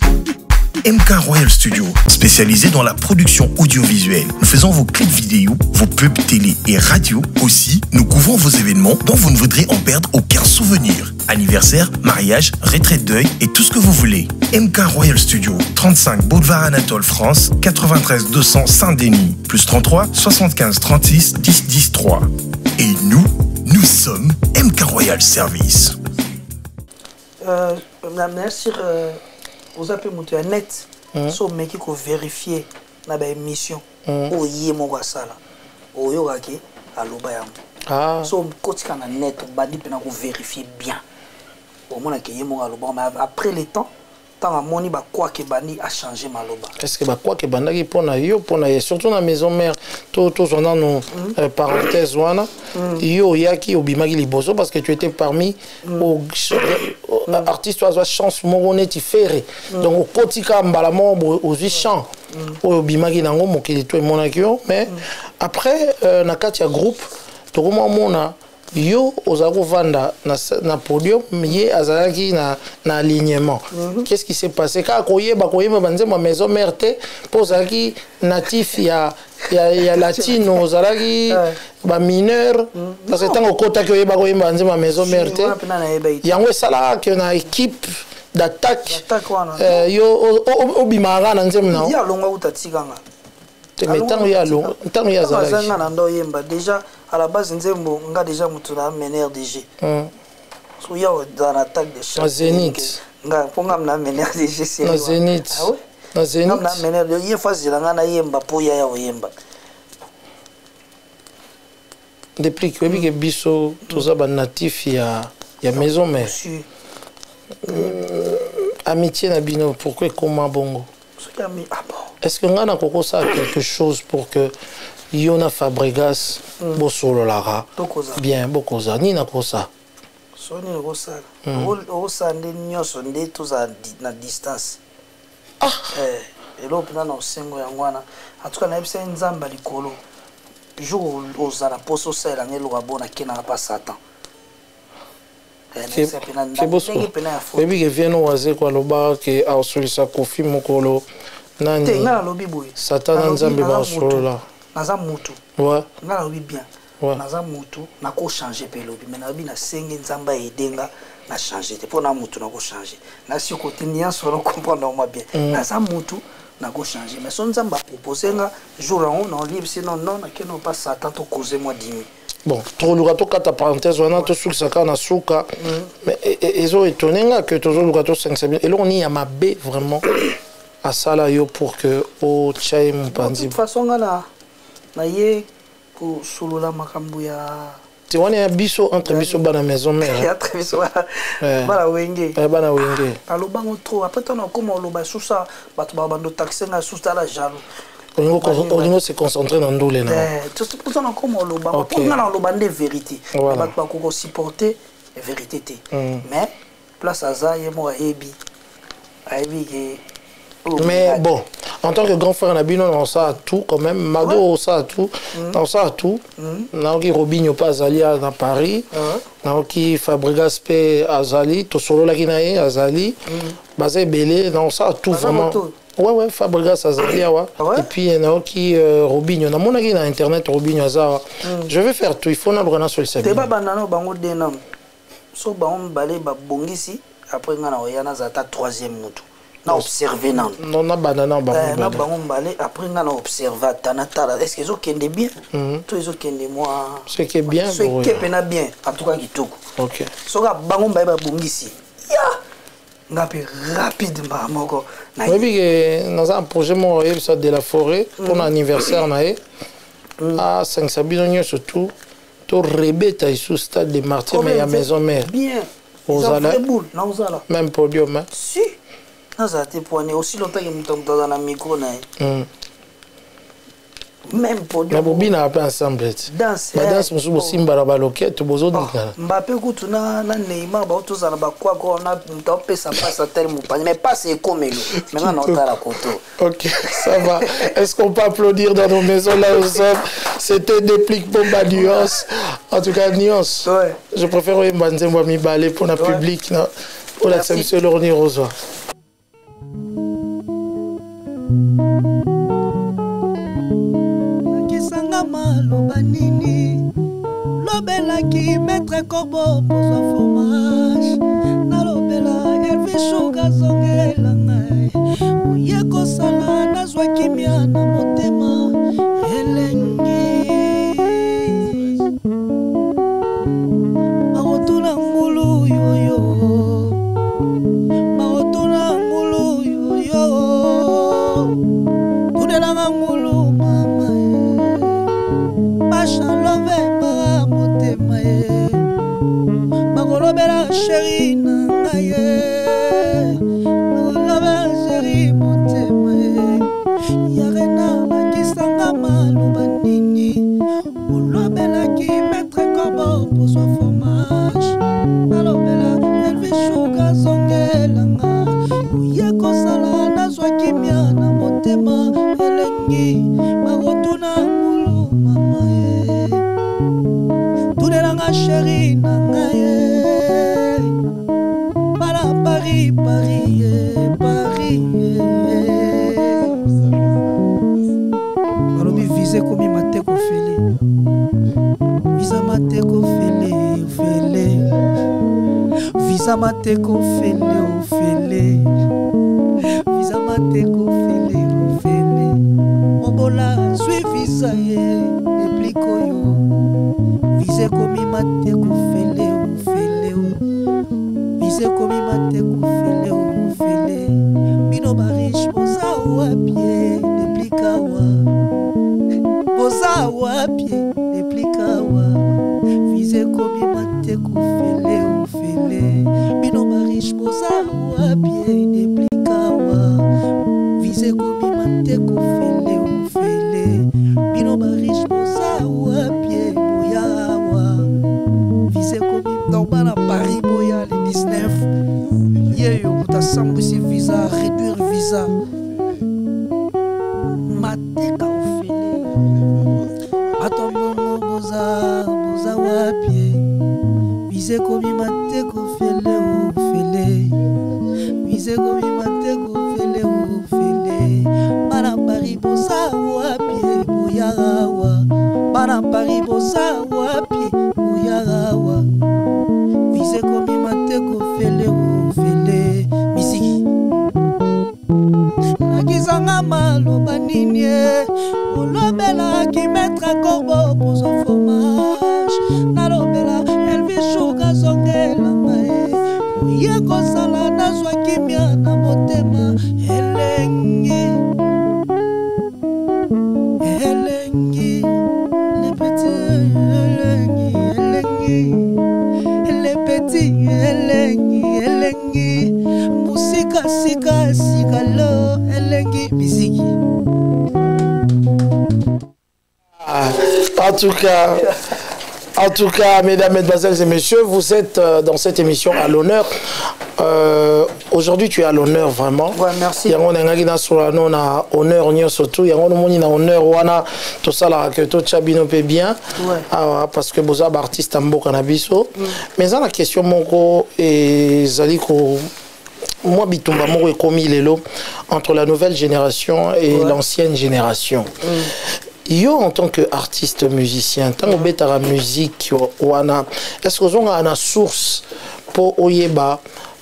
[SPEAKER 6] M K Royal Studio, spécialisé dans la production audiovisuelle. Nous faisons vos clips vidéo, vos pubs télé et radio. Aussi, nous couvrons vos événements dont vous ne voudrez en perdre aucun souvenir. Anniversaire, mariage, retraite deuil et tout ce que vous voulez. M K Royal Studio, trente-cinq Boulevard Anatole France, quatre-vingt-treize deux cents Saint-Denis, plus trente-trois soixante-quinze trente-six dix dix trois. Et nous, nous sommes M K Royal Service.
[SPEAKER 1] Euh, merci. Euh... Vous avez monté un net, so meki ko vérifier na ba émission o yé mo kwa sala o yo kake aloba yango
[SPEAKER 2] ah
[SPEAKER 1] so kotika na net bandi pena ko vérifier bien au moins que yé mo aloba mais après le temps tant amoni ba quoi que bandi a changé maloba
[SPEAKER 2] est-ce que ba quoi que bandaki pona yo pona surtout na maison mère to to zona no parenthèse wana yo yaki obimaki liboso parce que tu étais parmi aux artistes oiseaux chance moroneti ferré donc kotika mbala mo aux chants obimaki nango mokili to monaki mais après na kati ya groupe to mona yo ozako vanda na na podium ye azalaki na na alignement qu'est-ce qui s'est passé ka koyeba koyeba banze ma maison mère te posaki natif ya ya ya latino ozalaki ba mineur parce que tant okota ko yeba koyeba banze ma maison mère te yango sala que na équipe d'attaque yo obimara na nzem na
[SPEAKER 1] ya longa utatikanga
[SPEAKER 2] te metango ya longa tango ya zalaki
[SPEAKER 1] na ndo yemba déjà à la base nzembo nga déjà mutu na mener D G so ya dans l'attaque de
[SPEAKER 2] champ Zénith
[SPEAKER 1] nga ponga na mener D G c'est
[SPEAKER 2] na Zénith ah ouais na Zénith
[SPEAKER 1] na mener de ye fois zilanga na yemba po ya ya yemba
[SPEAKER 2] depuis que bi biso toza ba natif ya ya maison mère amitié na bino pourquoi comment bongo est-ce que ngana koko ça quelque chose pour que Yona Fabregas bosolo lara bien bokoza ni na kosa
[SPEAKER 1] soni kosa o sande nyoso nde toza na distance
[SPEAKER 2] ah
[SPEAKER 1] eh elo pina na osengo yangwana atuka na ebisa nzamba likolo jour ozala poso sala ngelo babona kena pa satan
[SPEAKER 2] c'est baby que vient au hasard quoi le bar que a solisa kofi mokolo nani
[SPEAKER 1] tenga lobi boy
[SPEAKER 2] satan nzambe ba solo la
[SPEAKER 1] naza mutu
[SPEAKER 2] ouais
[SPEAKER 1] nga lobi bien naza mutu na ko changer pe lobi mais na lobi na senge nzamba edenga na changer te pona mutu na ko changer na si côté nia solo comprendre moi bien naza mutu na ko changer mais son nzamba proposer nga jour on on libre sinon non na keno pas satan to causer moi dimi
[SPEAKER 2] bon trop luka to kata parenthèse wana to suka saka na suka mais ils ont étonné nga que toujours luka to cinq cents et là on y a ma b vraiment à ça là yo pour que au chai mon pandi
[SPEAKER 1] de toute façon là na ye pour solola makambu ya
[SPEAKER 2] Tu vois, il y a biso entre biso dans la maison mère.
[SPEAKER 1] Il y a très biso. Voilà, wenge.
[SPEAKER 2] Voilà, wenge.
[SPEAKER 1] Alors, bango trop. Après, tu as comment on l'a sous ça. Bah, tu vas bando taxer na sous ça la jalo.
[SPEAKER 2] On se concentrer dans nous les noms.
[SPEAKER 1] Tu sais pour ça comment on l'a. Pour nous on l'a bande vérité. Bah, tu vas qu'on supporter vérité. Mais place à ça, il y a moi ebi. Ebi que.
[SPEAKER 2] Mais bon, en tant que grand frère Nabino, on sait tout quand même. Mago, on sait tout. On sait tout. On a Robinho pas Azali à Paris. On a Fabregas P Azali. Tosolo la Guinée Azali. Basé Belé. On sait tout vraiment. Ouais, ouais, Fabregas Azali. Et puis il y en a qui Robinho. On a mon avis dans Internet, Robinho Azara. Je vais faire tout. Il faut n'abrana sur le site.
[SPEAKER 1] C'est pas banano bango denam. So bango balé ba bongisi. Après on a oyana zata troisième moto. Na observer non
[SPEAKER 2] non na banana bango
[SPEAKER 1] na bango balé après on a observé tanatala est-ce que zo kende bien tout zo kende moi
[SPEAKER 2] ce qui est bien
[SPEAKER 1] ce qui est pena bien en tout cas kitoko
[SPEAKER 2] OK
[SPEAKER 1] so ga bango balé ba bongisi ya ngapi rapidement moko
[SPEAKER 2] na oui que dans un projet mon ça de la forêt pour l'anniversaire naé à cinq sabino surtout to rebeta sous stade de Martyrs mais à maison mère
[SPEAKER 1] bien
[SPEAKER 2] aux ala même podium hein
[SPEAKER 1] si ça te poigné aussi longtemps que nous sommes dans un micro même podium
[SPEAKER 2] mais bobina un peu ensemble
[SPEAKER 1] danse
[SPEAKER 2] danse musubu simba la baloquette bozo dikana
[SPEAKER 1] Mbappé kutu na na Neymar ba to za ba kwa ko na to pesa pasa tellement pas mais pas c'est comme nous maintenant on t'a la koto.
[SPEAKER 2] OK ça va est-ce qu'on peut applaudir dans nos maisons là où sommes c'était Déplique Bomba Nuance en tout cas Nuance
[SPEAKER 1] ouais
[SPEAKER 2] je préfère Mbanze moi mi balé pour la public là pour la monsieur Lorni Rosoir.
[SPEAKER 7] Nakisanga maloba nini lobelaki maître corbeau pour son fromage nalobela Elvis Sugar zongela ngai uye kosala nazwa kimia na motema elengi marotuna ngulu yoyo marotuna ngulu yoyo tudelanga ngulu mama bashalove para motema ye bakolobela sheri na ngai ye bakolobela sheri motema ye yarena nakisanga maloba nini olobelaki maître corbeau pour son fromage nalobela Elvis Sugar zongelanga uye kosala nazwa kimia na motema elengi bakotuna ngulu mama ye tunelanga sheri na ngai ye bana Paris Paris ye Paris ye balobi vise komi mateko fele visa mateko fele fele visa mateko fele fele visa mateko fele fele mobola zwi visa ye depliko yo vise komi mateko fele fele vise komi mateko fele fele bino bariche boza wapie deplika wa boza wapie deplika wa vise komi mateko fele fele bino bariche boza wapie deplika wa vise komi mateko fele fele bino bariche boza wapie boya wa vise komi normal à Paris boya le dix-neuf yeyo mutasambwisi visa réduire visa mateka ofele atombongo boza boza wapie vise komi mateko fele ofele vise komi mateko fele ofele bana Paris boza wapie boya wa bana Paris boza wapie boya wa vise komi mateko fele ofele misiki nakisanga maloba nini olobelaki maître corbeau pour son fromage nalobela Elvis Sugar zongelanga ye oye kosala nazwa kimia na motema elengi elengi le petit elengi elengi
[SPEAKER 2] En tout cas, en tout cas, mesdames, mesdemoiselles et messieurs, vous êtes euh, dans cette émission à l'honneur. Euh, Aujourd'hui, tu es à l'honneur vraiment.
[SPEAKER 1] Ouais, merci.
[SPEAKER 2] Il y a un honneur surtout. Il y a un honneur wana tout ça là que tout chabino peut bien.
[SPEAKER 1] Ouais.
[SPEAKER 2] Ah, parce que vous avez artiste en canabiso. Mm. Mais ça la question mon et zaliko moi bitumba moko est commis lelo entre la nouvelle génération et ouais. l'ancienne génération. Mm. Yo en tant qu'artiste musicien, tant que mm. beta la musique wana, est-ce que vous avez une source pour oyeba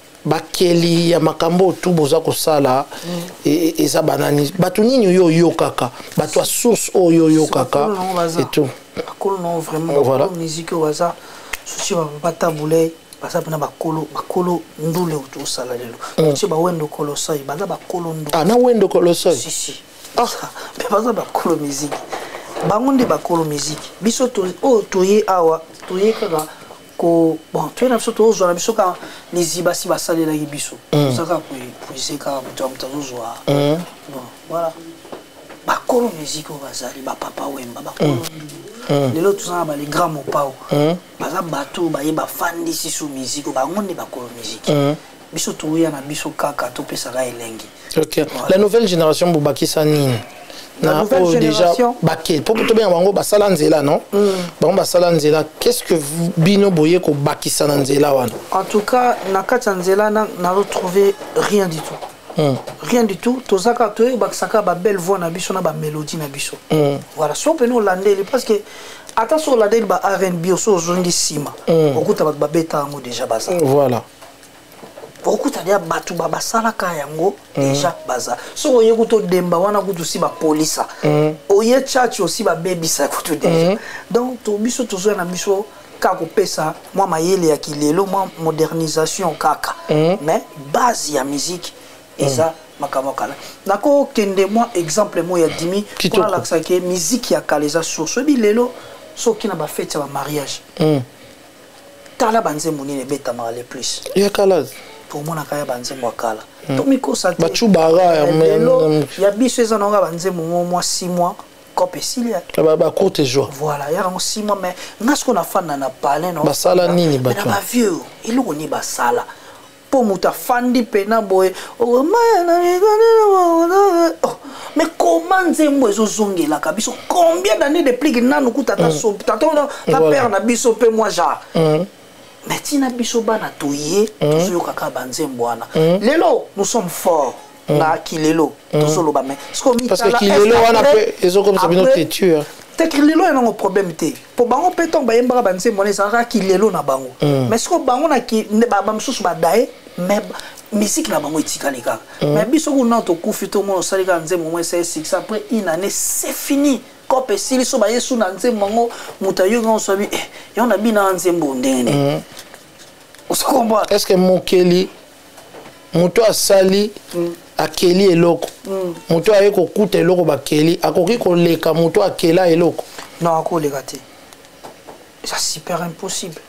[SPEAKER 2] bakeli ya makambo tout boza ko sala et ça banani batu nini yo yo kaka batu source o yo yo kaka et tout
[SPEAKER 1] bakolo non vraiment voilà musique waza soci ba pata boulay basa pena bakolo bakolo ndule to sala lelo soci ba wendo kolosai baza bakolo ndo
[SPEAKER 2] ah na wendo kolosai
[SPEAKER 1] si si ah mais baza bakolo musique bangonde bakolo musique biso to o toye awa toye kaka ko bon tu es n'absolu tout zo na biso ka niziba si basale la biso ça ka pour pour essayer ka muto muto zo bon voilà ba kolo musique o bazali ba papa wemba ba kolo lelo tout ça ba les grands mopao baza bato ba ye ba fandi si sous musique ba ngonde ba kolo musique biso to ya na biso kaka to pesa ka elengi.
[SPEAKER 2] OK, la nouvelle génération bobakisa nini
[SPEAKER 1] la
[SPEAKER 2] na
[SPEAKER 1] nouvelle
[SPEAKER 2] oh,
[SPEAKER 1] génération
[SPEAKER 2] déjà baké pour tout bien bango basala nzela non bango basala nzela qu'est-ce que bino boye ko bakisa na nzela wana
[SPEAKER 1] en tout cas na kata nzela na na retrouver rien du tout mm. rien du tout tozaka to bakisaka ba belle voix na biso na ba mélodie na biso mm. voilà so pe no landeli parce que attention landeli ba R and B so zongi sima mm. okuta ba beta ngo déjà baza
[SPEAKER 2] voilà
[SPEAKER 1] beaucoup t'as dit batu baba sala kayango déjà baza so oye kuto demba wana kutu si ba polisa oye church aussi ba baby sa kutu déjà donc to biso tozo na biso ka ko pesa moi mayele ya kilelo moi modernisation kaka mais base ya musique eza makamo kala nako kende moi exemple moi ya dimi pour la que musique ya kaleza sur ce bilelo so kina ba fête ya mariage tala banze munine beta male plus
[SPEAKER 2] ya kala
[SPEAKER 1] pour moi nakaya banze mwakala to miko sa
[SPEAKER 2] ba chubara ya
[SPEAKER 1] ya biso eza nonga banze mo moi six mois copé silia
[SPEAKER 2] ba ba courte joie
[SPEAKER 1] voilà ya ngo six mois mais ngasko na fana na palais non
[SPEAKER 2] basala nini ba
[SPEAKER 1] ba vieux iloko ni basala po muta fandi pena boy oh mais comment nzembo ezo zongela ka biso combien d'années de plus que nanu kutata so tata na père na biso pe moi ja mais tina biso bana toye tozo kaka banzembo wana lelo nous sommes forts na kilelo tozo ba mais
[SPEAKER 2] parce que kilelo wana pe ezo comme ça bino têtu
[SPEAKER 1] te kilelo ena ngo problème te po bango pe ton ba yembaka banzembo na ça kilelo na bango mais ce ko bango na ki ba msusu ba dae mais musique na bango etikali kaka mais biso kuna to kufi to mo salika nzembo mo c'est six après une année c'est fini kope sili so ba yesu na nzembo ngo mutayo ngo so bi yo na bina nzembo ndene usikomba
[SPEAKER 2] est-ce que mokeli muto asali akeli eloko muto aye ko kuta eloko bakeli akoki ko leka muto akela eloko
[SPEAKER 1] non akoleka te c'est super impossible.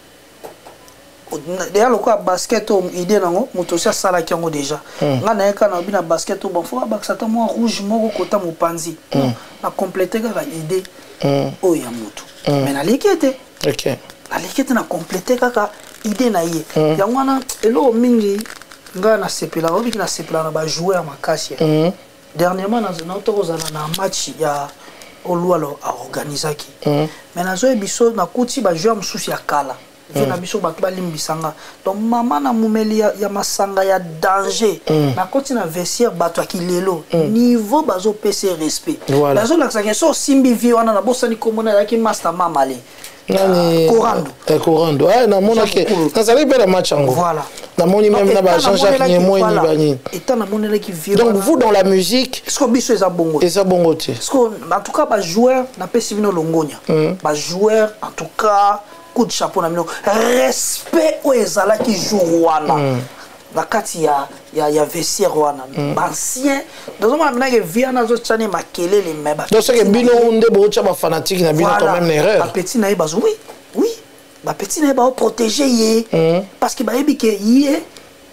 [SPEAKER 1] D'ailleurs, le basket, idée nango, muto sia sala ki yango déjà. Nga na yeka na bina basket bon faut ba ça moi rouge moko kota mo panzi. Na compléter ka idée. Oh ya muto. Mais na likete.
[SPEAKER 2] OK.
[SPEAKER 1] Na likete na compléter kaka idée na ye. Yango na elo mingi nga na sepela obi na sepela na ba joueur makasi. Dernièrement na noto za na match ya Olualo a organisé qui. Mais na zo biso na kuti ba joueur msusi ya kala. Vena biso bato balimbisanga donc mama na mumeli ya, ya masanga ya danger mm. na koti na vestiaire bato akilelo mm. niveau bazo pese respect voilà. Bazo laksa so simbi vi wana na bosani komona yaki master mama le
[SPEAKER 2] nani
[SPEAKER 1] Korando
[SPEAKER 2] eh Korando ah na mona ke na sali bela match ango
[SPEAKER 1] voilà
[SPEAKER 2] na moni même na ba Jean-Jacques Niemo ni bani
[SPEAKER 1] étant na monela qui vi
[SPEAKER 2] donc vous dans la musique
[SPEAKER 1] est-ce que biso eza bongo
[SPEAKER 2] eza bongo te
[SPEAKER 1] est-ce que en tout cas ba joueur na pesi bino longonya ba joueur en tout cas coup de chapeau na mino respect o ezala ki jour wana na kati ya ya ya vestiaire wana ancien dans un moment que vient na zo tchane makelele meba
[SPEAKER 2] donc c'est que bino onde bo tcha ba fanatique na bino quand même erreur
[SPEAKER 1] ba petit na ba oui oui ba petit na ba protéger yé parce que ba ebi ke yé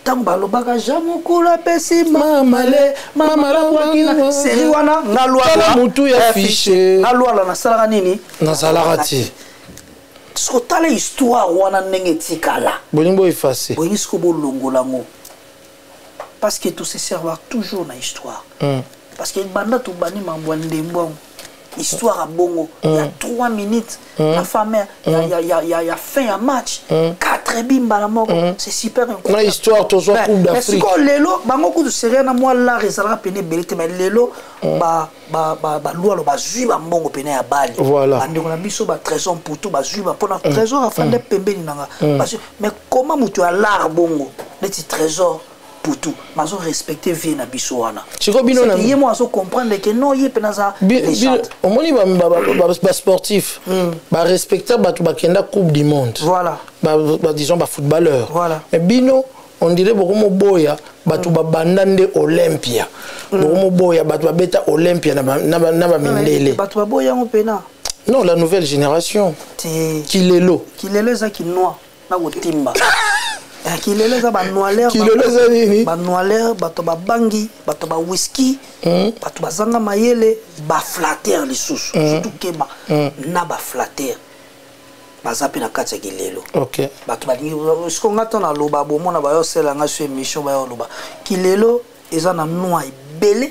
[SPEAKER 1] tant balobaka jamukula pesi mamale mamala wakina seri wana ngalwala
[SPEAKER 2] mutu ya fiche
[SPEAKER 1] ngalwala na salaka nini
[SPEAKER 2] na salaka ti
[SPEAKER 1] so tala histoire wana ndenge tikala
[SPEAKER 2] bolingo effacer
[SPEAKER 1] bolingo sko bolongola ngo parce que tout se servir toujours na histoire mm. parce que banda to bani mambwa ndembo histoire à bongo il mm. y a trois minutes mm. la femme il mm. y a il y a il y a, y a fin à match mm. quatre bimba la mort mm. c'est super incroyable
[SPEAKER 2] na histoire to zo coupe d'Afrique
[SPEAKER 1] mais si lelo bango ko seria na moi la resala pene belite mais lelo mm. ba ba ba ba lwa lo ba zui ba mbongo pene ya bali
[SPEAKER 2] voilà
[SPEAKER 1] ande ko na biso ba trésor pour tout ba zui ba pona trésor afande pembeni nanga parce mais comment mutu a l'art bongo neti trésor pour tout mais on respecter vie na biso wana
[SPEAKER 2] chiko bino na
[SPEAKER 1] yé moi on comprendre que non yé penaza
[SPEAKER 2] au moni ba ba sportif ba respecter ba tout ba kenda coupe du monde
[SPEAKER 1] voilà
[SPEAKER 2] ba disons ba footballeur
[SPEAKER 1] voilà
[SPEAKER 2] mais bino on dirait beaucoup mo boya ba tout ba bandande Olympia beaucoup mo boya ba tout ba beta Olympia na ba na ba mindele
[SPEAKER 1] ba tout ba boya mo pena
[SPEAKER 2] non la nouvelle génération kilelo
[SPEAKER 1] kilelo za kinwa na go timba kilele za ba noaler
[SPEAKER 2] kilele za nini
[SPEAKER 1] ba noaler bato ba bangi bato ba whisky bato bazanga mayele ba flatter lisusu surtout keba na ba flatter bazapi na kati ya kilelo
[SPEAKER 2] OK
[SPEAKER 1] bato ba sko ngato na loba bomo na ba yo sela nga sur émission ba yo loba kilelo eza na noa ebele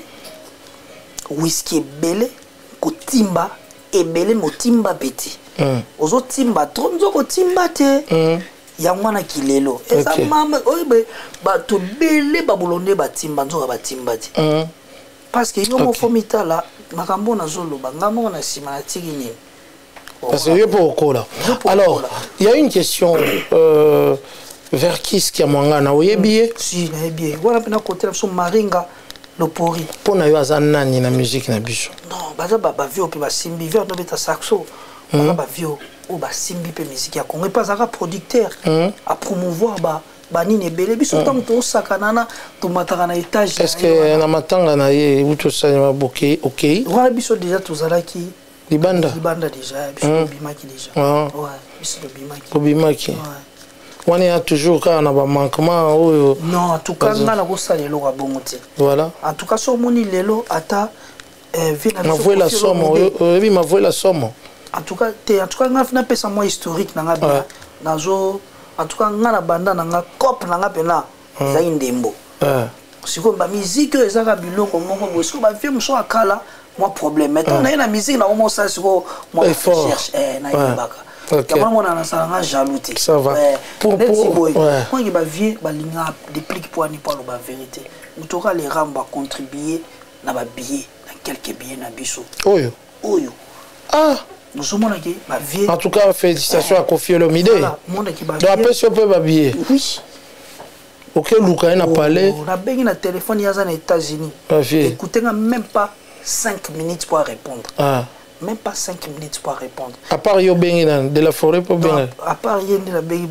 [SPEAKER 1] whisky ebele kotimba ebele motimba beti ozo timba trop nzoko timba te yango na kilelo eza mama oyibe bato bele babulonde batimba nzoka batimba ti parce que yo mo fomita la makambo na zoloba ngamo na sima na tiki nini
[SPEAKER 2] parce que yo pour kola alors il y a une question euh, vers qui ce qui a mwanga na oyebiye
[SPEAKER 1] si na yebiye wala pena côté so maringa le pori
[SPEAKER 2] pona yo azana nani na musique na biso
[SPEAKER 1] non baza ba ba vio pe ba simbi vio no beta saxo ba ba vio ou ba simbi pe musique ya Congo pas un producteur à promouvoir ba banini belé biso tant to sakanana to mataka na étage
[SPEAKER 2] est-ce que na matanga na ye uto sa boké OK
[SPEAKER 1] voilà biso déjà to zalaki
[SPEAKER 2] libanda
[SPEAKER 1] libanda déjà biso bimaki déjà ouais biso bimaki
[SPEAKER 2] bimaki on a toujours quand on a un manquement ou
[SPEAKER 1] non en tout cas ngana ko salelo ka bongo te
[SPEAKER 2] voilà
[SPEAKER 1] en tout cas so moni lelo ata
[SPEAKER 2] vina ma voix la somme oui ma voix la somme
[SPEAKER 1] en tout cas te en tout cas ngafina pesa moi historique nanga bien nazo en tout cas ngana banda nanga cop nanga pena za indembo euh siko ba musique ezaka biloko moko bosko ba film so akala moi problème maintenant na na musique na omo ça siko moi cherche eh na ibaka comment on a ça nga jaloux
[SPEAKER 2] ça va
[SPEAKER 1] pour pour quand il va vieux ba linga déplique pour ni pas la vérité mutoka les ramba contribuer na ba billet na quelques billets na biso
[SPEAKER 2] oyo
[SPEAKER 1] oyo
[SPEAKER 2] ah
[SPEAKER 1] nous sommes là qui ma vie
[SPEAKER 2] en tout cas félicitations à Kofi Olomide
[SPEAKER 1] monde qui va
[SPEAKER 2] donc après si on peut babiller
[SPEAKER 1] oui
[SPEAKER 2] OK Luka n'a parlé
[SPEAKER 1] on a bien un téléphone il y a aux États-Unis écoutez même pas cinq minutes pour répondre
[SPEAKER 2] ah
[SPEAKER 1] même pas cinq minutes pour répondre
[SPEAKER 2] à part yo bengi de la forêt pour bien
[SPEAKER 1] à part rien de la bengi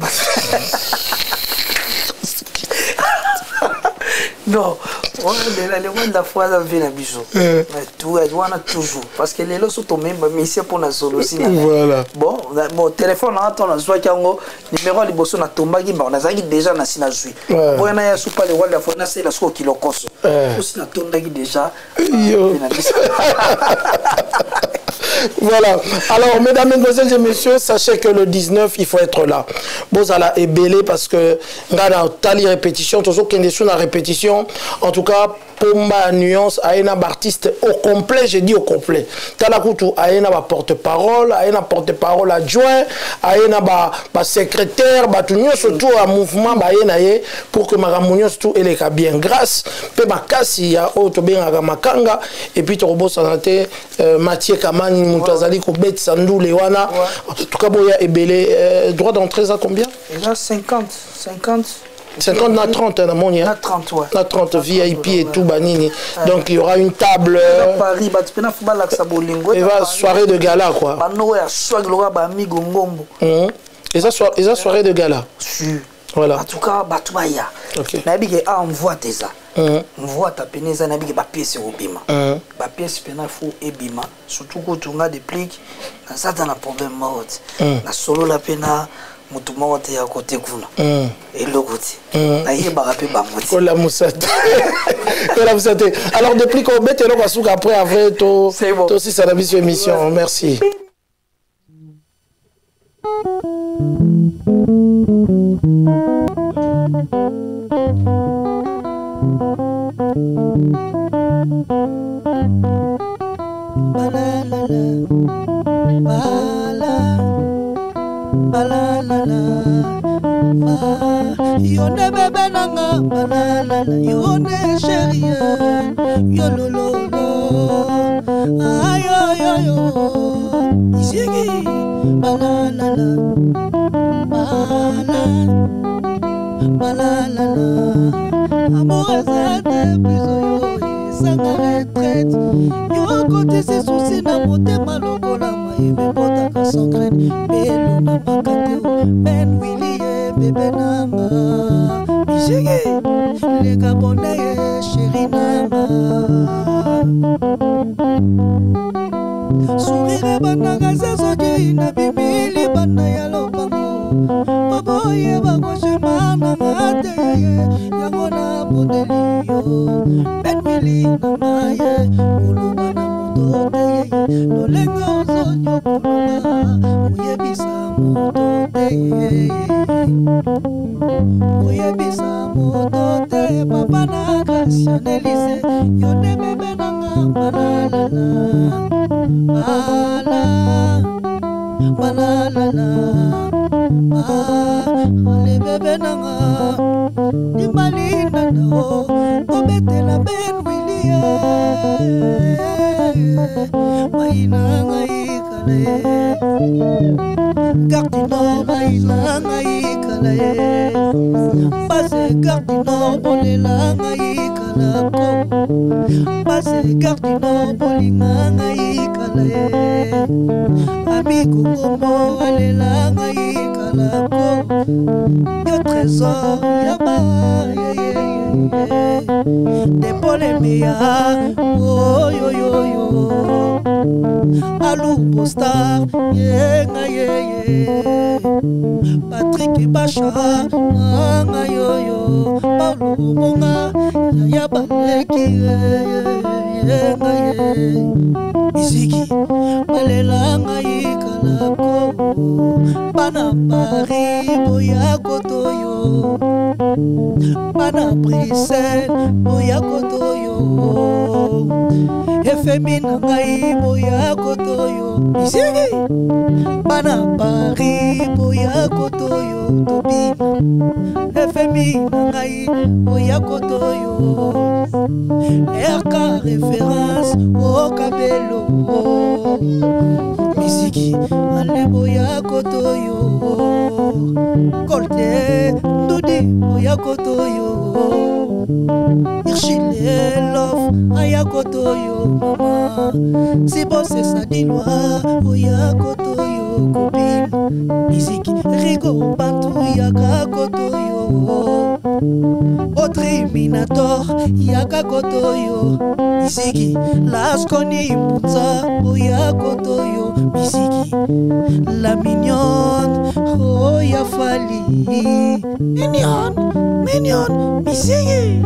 [SPEAKER 1] non on est les moins de la fois dans vie la biso tout est on a toujours parce que les lots sont tombés mais c'est pour la solution
[SPEAKER 2] voilà
[SPEAKER 1] bon mon téléphone là on a soit kango numéro liboso na tombaki ba on a zaki déjà na sina zui bon na ya soupa le wala fois na c'est la soko kilo koso aussi na tombaki déjà
[SPEAKER 2] voilà alors mesdames mesdemoiselles et messieurs sachez que le dix-neuf il faut être là bozala ebelé parce que ngana tali répétition toujours kende sous la répétition en tout cas pomba nuance aena artiste au complet j'ai dit au complet talakutu aena ba porte-parole aena porte-parole adjoint aena ba ba secrétaire ba tout surtout un mouvement ba aena ye pour que magamunyo tout ele ka bien grâce pe makasi ya auto benga makanga et puis to robo santé Mathieu Kamani mutazali ko bet sandule wana en tout cas boya ebelé droit d'entrée à combien
[SPEAKER 1] déjà cinquante cinquante
[SPEAKER 2] cinquante na trente na monia
[SPEAKER 1] na trente ouais
[SPEAKER 2] na trente V I P et tout banini donc il y aura une table
[SPEAKER 1] Paris ba tpena football la sabolingo
[SPEAKER 2] et va soirée de gala quoi
[SPEAKER 1] ba no ya swag lo ba amigo ngombo
[SPEAKER 2] et ça soirée et ça soirée de gala voilà
[SPEAKER 1] en tout cas ba tuba ya
[SPEAKER 2] OK
[SPEAKER 1] na bige envoie teza envoie ta peneza na bige ba pièce obima ba pièce pena fou ebima surtout ko tunga de plique na ça dans un problème mort na solo la pena mutu moko te ya côté kuna eloko te nayebaka mpe bango te
[SPEAKER 2] kola musate kola musate. Alors depuis qu'on bête eloko asuka après après to to si ça la biso émission. Merci.
[SPEAKER 7] Yone bébé nanga banana yone chérie yo lo lo lo ayo yo yo isigi banana banana banana amour zate biso yo sanga retraite yo côté ses soucis na motema lokola maïbe botaka sangrene belo na makate ben Willy bébé nanga bisege les gabonais chéri nanga sourire bananga sesoki na bimili bana ya lopango baboye bakoshema nanga te yango na bondeli yo ben Willy nanga ye koloba na moto te lolenga ozonyo kolonga oyebisa moto te oyebisa moto te papa na Graciane Elise yone bebe nanga banalala bala banalala ale bebe nanga dimbalinda nao kobetela Ben Willy mainanga ikale Gardino mailanga ikale base Gardino bolelanga ikala ko base Gardino bolinganga ikale amigo como alelanga ikala ko yo trésor yaba de polemia oh yo yo yo alou postar yenga ye ye Patrick Bacha nga yo yo Paulo Monga ya baleki yenga ye Iziki balelanga ikala ko bana Paris boya kotoyo bana Bruxelles boya kotoyo efemina ngai boya kotoyo Iziki bana Paris boya kotoyo tobina efemina ngai boya kotoyo R K référence au Kabelo Misiki ale boya kotoyo Kolte Ndudi boya kotoyo Irchile Love aya kotoyo mama si bon c'est ça dilwa boya kotoyo copine Misiki Rigo Bantu yaka kotoyo Audrey Minator yaka kotoyo Misiki Laskoni Mutsa boya kotoyo Misiki la mignonne oh ya fali mignonne mignonne Misiki.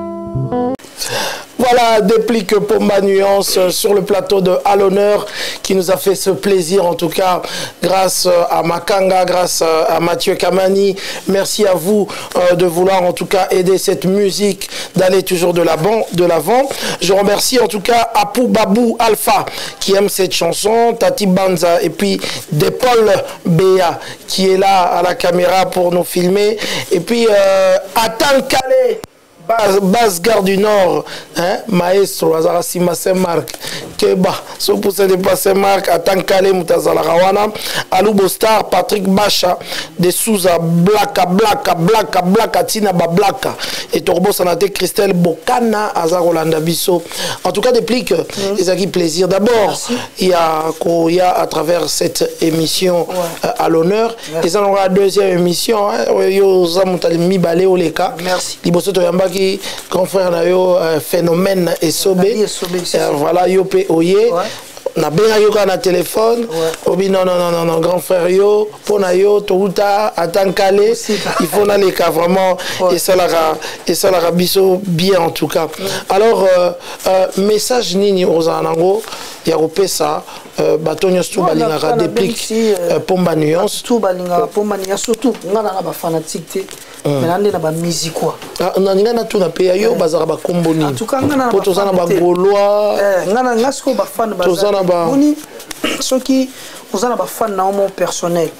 [SPEAKER 2] Voilà, déplique Pomba Nuance sur le plateau de À l'honneur qui nous a fait ce plaisir en tout cas grâce à Makanga, grâce à Mathieu Kamani. Merci à vous euh, de vouloir en tout cas aider cette musique d'aller toujours de l'avant. De l'avant. Je remercie en tout cas Apou Babou Alpha qui aime cette chanson, Tati Banza et puis Depol Béa qui est là à la caméra pour nous filmer. Et puis euh, Atan Calais. Base Gare du Nord, hein, maestro, Azarasima Saint-Marc, Keba, so pour se dépasser Marc, Atankale, Moutazala Rawana, Alou Bostar, Patrick Bacha, de Souza, Blaka, Blaka, Blaka, Blaka, Tina Bablaka, et Torbo Sanate, Christelle Bokana, Azar Rolanda Bisso. En tout cas, des pliques, mmh. les acquis plaisir. D'abord, il y a Koya à travers cette émission ouais. euh, à l'honneur. Et ça, on aura la deuxième émission, hein, Yo Zamoutali Balé Oleka. Merci. Liboso Toyambaki. Grand frère Nayo, euh, phénomène et sobé. Euh, voilà, Yopé Oye. Ouais. na benga yo ka na téléphone obi non non non non grand frère yo pona yo touta atankale il faut na les cas vraiment et ça la et ça la biso bien en tout cas alors euh, euh, message nini ozanango ya kopesa batonyo stu balingaka déplique pomba nuance
[SPEAKER 1] tout balingaka pomba nuance surtout ngana na ba fanatique te mais nande na ba musique quoi
[SPEAKER 2] na ngana tu na pe yo bazaka ba kombo nini
[SPEAKER 1] en tout cas ngana
[SPEAKER 2] na tozana ba golois
[SPEAKER 1] ngana ngasko ba fan ba
[SPEAKER 2] tozana ba
[SPEAKER 1] boni soki ozana ba fan na mo personnel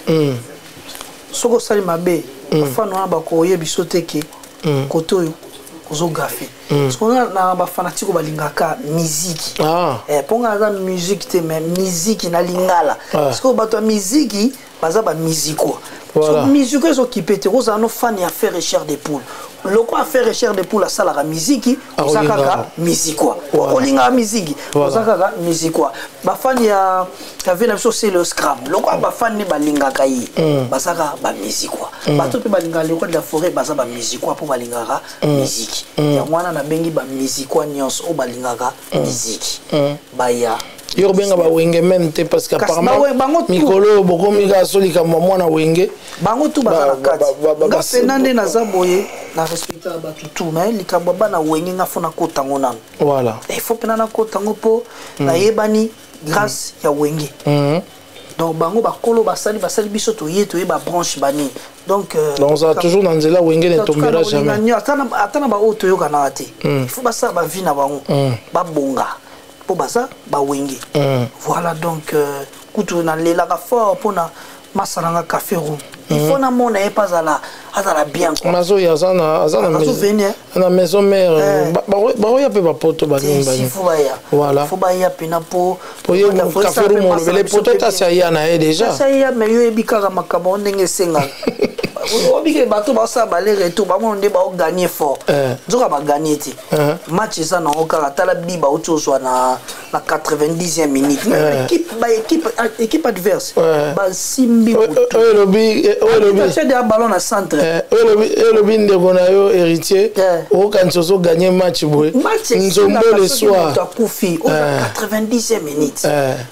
[SPEAKER 1] soko sali mabe ba fan na ba ko yebiso teke koto yo ozo gafe parce qu'on a na ba fanatique balingaka musique eh ponga za musique te mais musique na lingala parce que bato musique baza ba musique quoi so musique so kipete ko za no fan ya faire recherche des poules loko a faire recherche des poules à sala la musique osaka musique quoi olinga musique osaka musique quoi ba fan ya ka vena so c'est le scram loko ba fan ni balingaka yi basaka ba musique quoi bato pe balinga leko de la forêt baza ba musique quoi pour balingaka musique ya mwana na bengi ba musique quoi nyonso o balingaka musique ba ya
[SPEAKER 2] yo benga ba wenge même te parce qu'apparemment mikolo bokomi ga solika mwana wenge
[SPEAKER 1] bango tu bazala kati nga penande na zaboye na respecter ba tutu mais likabo bana wenge nga fona kota ngona
[SPEAKER 2] voilà
[SPEAKER 1] il faut penana kota ngopo na yebani grâce ya wenge donc bango bakolo basali basali biso to yeto ye ba branche bani donc
[SPEAKER 2] donc ça toujours dans nzela wenge ne tombera jamais
[SPEAKER 1] atana atana ba auto yo kana te il faut basa ba vie na bango ba bonga pour basa ba wenge voilà donc kutu na lela ka fort pona masaranga café room il faut na mona e pas ala azala bien
[SPEAKER 2] on a zo ya zana azana na maison mère ba ba ya pe ba poto ba nimba
[SPEAKER 1] il faut ba ya
[SPEAKER 2] voilà
[SPEAKER 1] faut ba ya pena po
[SPEAKER 2] pour ye café room on le poto ta ça ya na déjà
[SPEAKER 1] ça ya mais yo ebikaka makabo ndenge senga obike bato ba sa ba le retour ba mo nde ba o gagner fort nzoka ba gagner ti match ça na okara tala biba otozwa na na quatre-vingt-dixième minute équipe ba équipe équipe adverse ba simbi
[SPEAKER 2] oyo lobi oyo lobi
[SPEAKER 1] c'est des ballons à centre
[SPEAKER 2] oyo lobi oyo lobi ndeko na yo héritier o kanso so gagner match boy nzombo le soir
[SPEAKER 1] takufi o quatre-vingt-dixième minute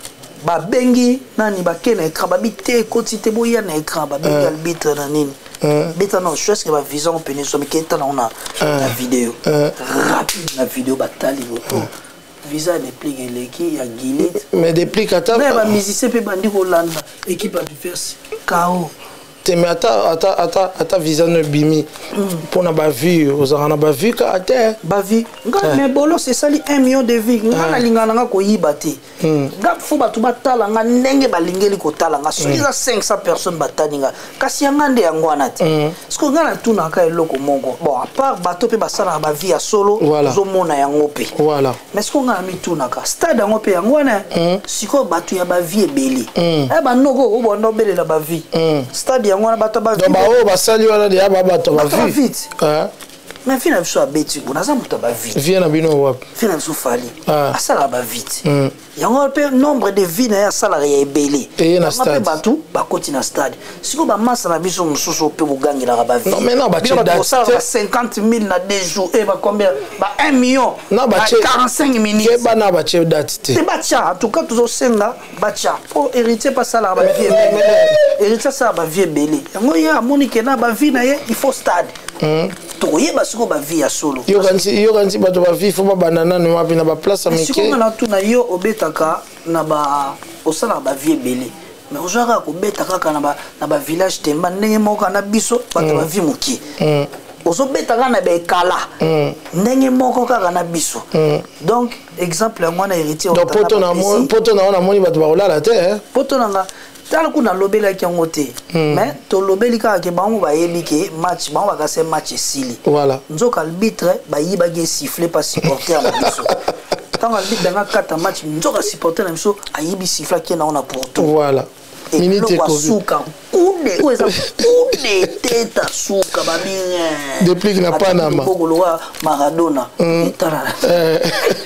[SPEAKER 1] ba bengi nani ba kena écran ba bité quantité boya na écran ba bengi arbitre na nini beta non je sais que ba vision on peut ne so mais kenta na on a la vidéo rapide la vidéo batali auto visa des plis qui ya Gilet
[SPEAKER 2] mais des plis kata
[SPEAKER 1] mais ba musicien pe bandi ko landa équipe adverse K O
[SPEAKER 2] mais ata ata ata ata visa no bimi pour na ba vue ozana ba vue ka ate
[SPEAKER 1] ba vue nga mais bolo c'est sali un million de vues nga na lingana nga ko yibate nga fo batu batala nga ndenge balingeli ko tala nga soki za cinq cents personnes batani nga kasi nga nde yango wana te parce que nga na tuna ka eloko mongo bon à part bato pe basala ba vie ya solo zo mona yango pe
[SPEAKER 2] voilà
[SPEAKER 1] mais ce qu'on a mis tuna ka stade yango pe yango wana siko batu ya ba vie ebeli eh ba noko o bondo bele la ba vie stade ngwana bato ba
[SPEAKER 2] donc ba o basali wana de aba bato ba
[SPEAKER 1] vite hein mais fina biso abeti bona za muta ba vite
[SPEAKER 2] vient na bino wapi
[SPEAKER 1] fina biso fali asala ba vite yango pe nombre de vie na ya salari ya ebele
[SPEAKER 2] et na stade
[SPEAKER 1] bato ba koti na stade siko ba massa na biso mususu pe bugangela ba vie
[SPEAKER 2] non mais non ba che date
[SPEAKER 1] cinquante mille na deux jours et ba combien ba un million
[SPEAKER 2] non ba che
[SPEAKER 1] quarante-cinq minutes
[SPEAKER 2] ke ba na ba che date te
[SPEAKER 1] ba cha en tout cas toujours senga ba cha pour hériter pas ça la ba vie hériter ça ba vie ebele yango ya monique na ba vie na ye il faut stade toyeba siko ba vie ya solo
[SPEAKER 2] yo kanzi yo kanzi bato ba vie fo ba banana no mapi na ba place amike
[SPEAKER 1] siko na tuna yo obetaka na ba osala ba vie ebele mais ozaka ko betaka kana ba na ba village temba ndenge moko na biso bato ba vie muki ozobetaka na be kala ndenge moko kaka na biso donc exemple ngwana héritier
[SPEAKER 2] donc poto na mo poto na ona moni bato ba olala te hein
[SPEAKER 1] poto na nga tala kuna lobela kiango te mais to lobeli ka ke bango ba yebi ke match bango ba ka match sili
[SPEAKER 2] voilà
[SPEAKER 1] nzoka arbitre ba yiba ge siffler pas supporter na biso tant arbitre danga kata match nzoka supporter na biso ayibi siffler ki na ona pour tout
[SPEAKER 2] voilà minute
[SPEAKER 1] ko suka kude ko eza kude teta suka ba bien
[SPEAKER 2] depuis que na Panama
[SPEAKER 1] bogoloa Maradona itara
[SPEAKER 2] eh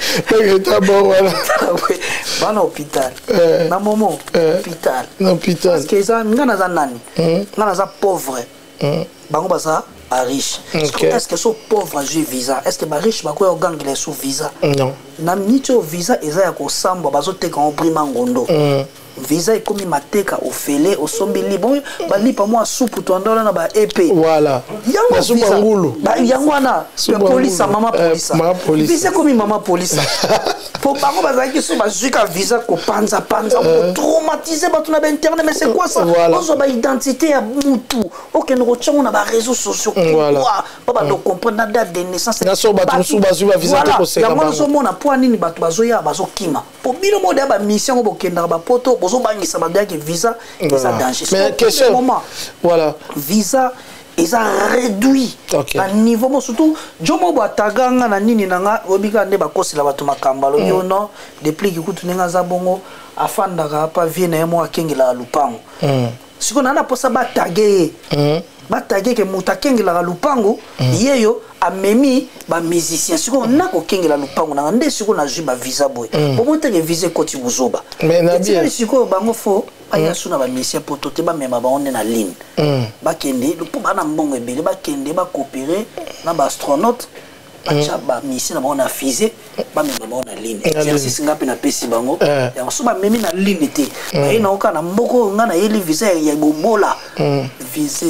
[SPEAKER 2] ta bon voilà
[SPEAKER 1] bana hôpital na momo hôpital
[SPEAKER 2] na hôpital
[SPEAKER 1] parce que ça ngana za nani ngana za pauvre bango basa à riche. Est-ce que sont pauvres à jouer visa? Est-ce que les riches sont gang les sous visa?
[SPEAKER 2] Non.
[SPEAKER 1] Namnicho visa eza ya ko samba bazoteka en prima ngondo. Visa ekomi mateka ofele osombeli bon bali pa moi soupe to ndola na ba épée.
[SPEAKER 2] Voilà.
[SPEAKER 1] Yango visa ngulu. Ba yango na police mama police. Visa komi mama police. Pour bango bazaki so bazuka visa ko panza panza ko traumatiser batu na ba internet mais c'est quoi ça? On ba identité ya mutu. OK nous retient na ba réseaux sociaux. Voilà. Pas de comprendre na date de naissance.
[SPEAKER 2] Na so batu sou bazu ba visa te ko seka.
[SPEAKER 1] Yango so mona po nini batu bazoya bazokima. Po bino mode ba mission ko kenda ba poto bozo bangisa ba bien que visa ça danger.
[SPEAKER 2] Mais question moment. Voilà.
[SPEAKER 1] Visa ils ont réduit à niveau mo surtout jomo ba taganga na nini nanga obika nde bakosi la batu makambalo yo no depuis kikutu nenga za bongo afanda ka pa vie na mo akengela lupango. Siko nana posa ba taguer. Ba taguer ke mutakengela lupango yeyo amemi ba musicien siko na ko kengela lupango na nde siko na jui ba visa boy. Pour monter que visa koti buzoba.
[SPEAKER 2] Mais na bien
[SPEAKER 1] siko bango fo aya suna ba musicien poto te ba mema ba onne na ligne. Ba kende le pour bana mbongo ebele ba kende ba coopérer na ba astronaute acha ba musicien na ba na fusée ba mema ba na ligne. Exercice ngapi na pesi bango ya so ba memi na ligne te. Ba ina oka na mboko nga na yeli visa ya bomola. Visa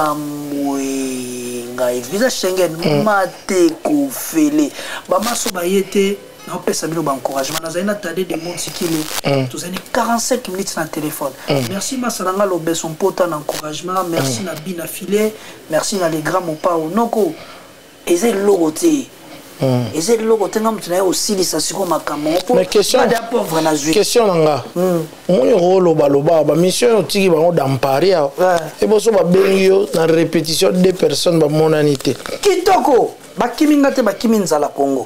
[SPEAKER 1] samwe ngai visa Schengen mate ko fele ba maso ba yete na pesa bino ba encouragement na zaina tade de monde sikili tous ani quarante-cinq minutes na téléphone. Merci masalanga lobe son pota na encouragement, merci na bina filé, merci na les grands mopa onoko eze logote. Eze logote ngam tuna aussi li sasiko makamo po.
[SPEAKER 2] Mais question
[SPEAKER 1] pauvre na zui.
[SPEAKER 2] Question nanga. Mon rolo baloba ba mission otiki bango damparia. Et boso ba bengio na répétition deux personnes ba monanité.
[SPEAKER 1] Kitoko ba kiminga te ba kiminza la Congo.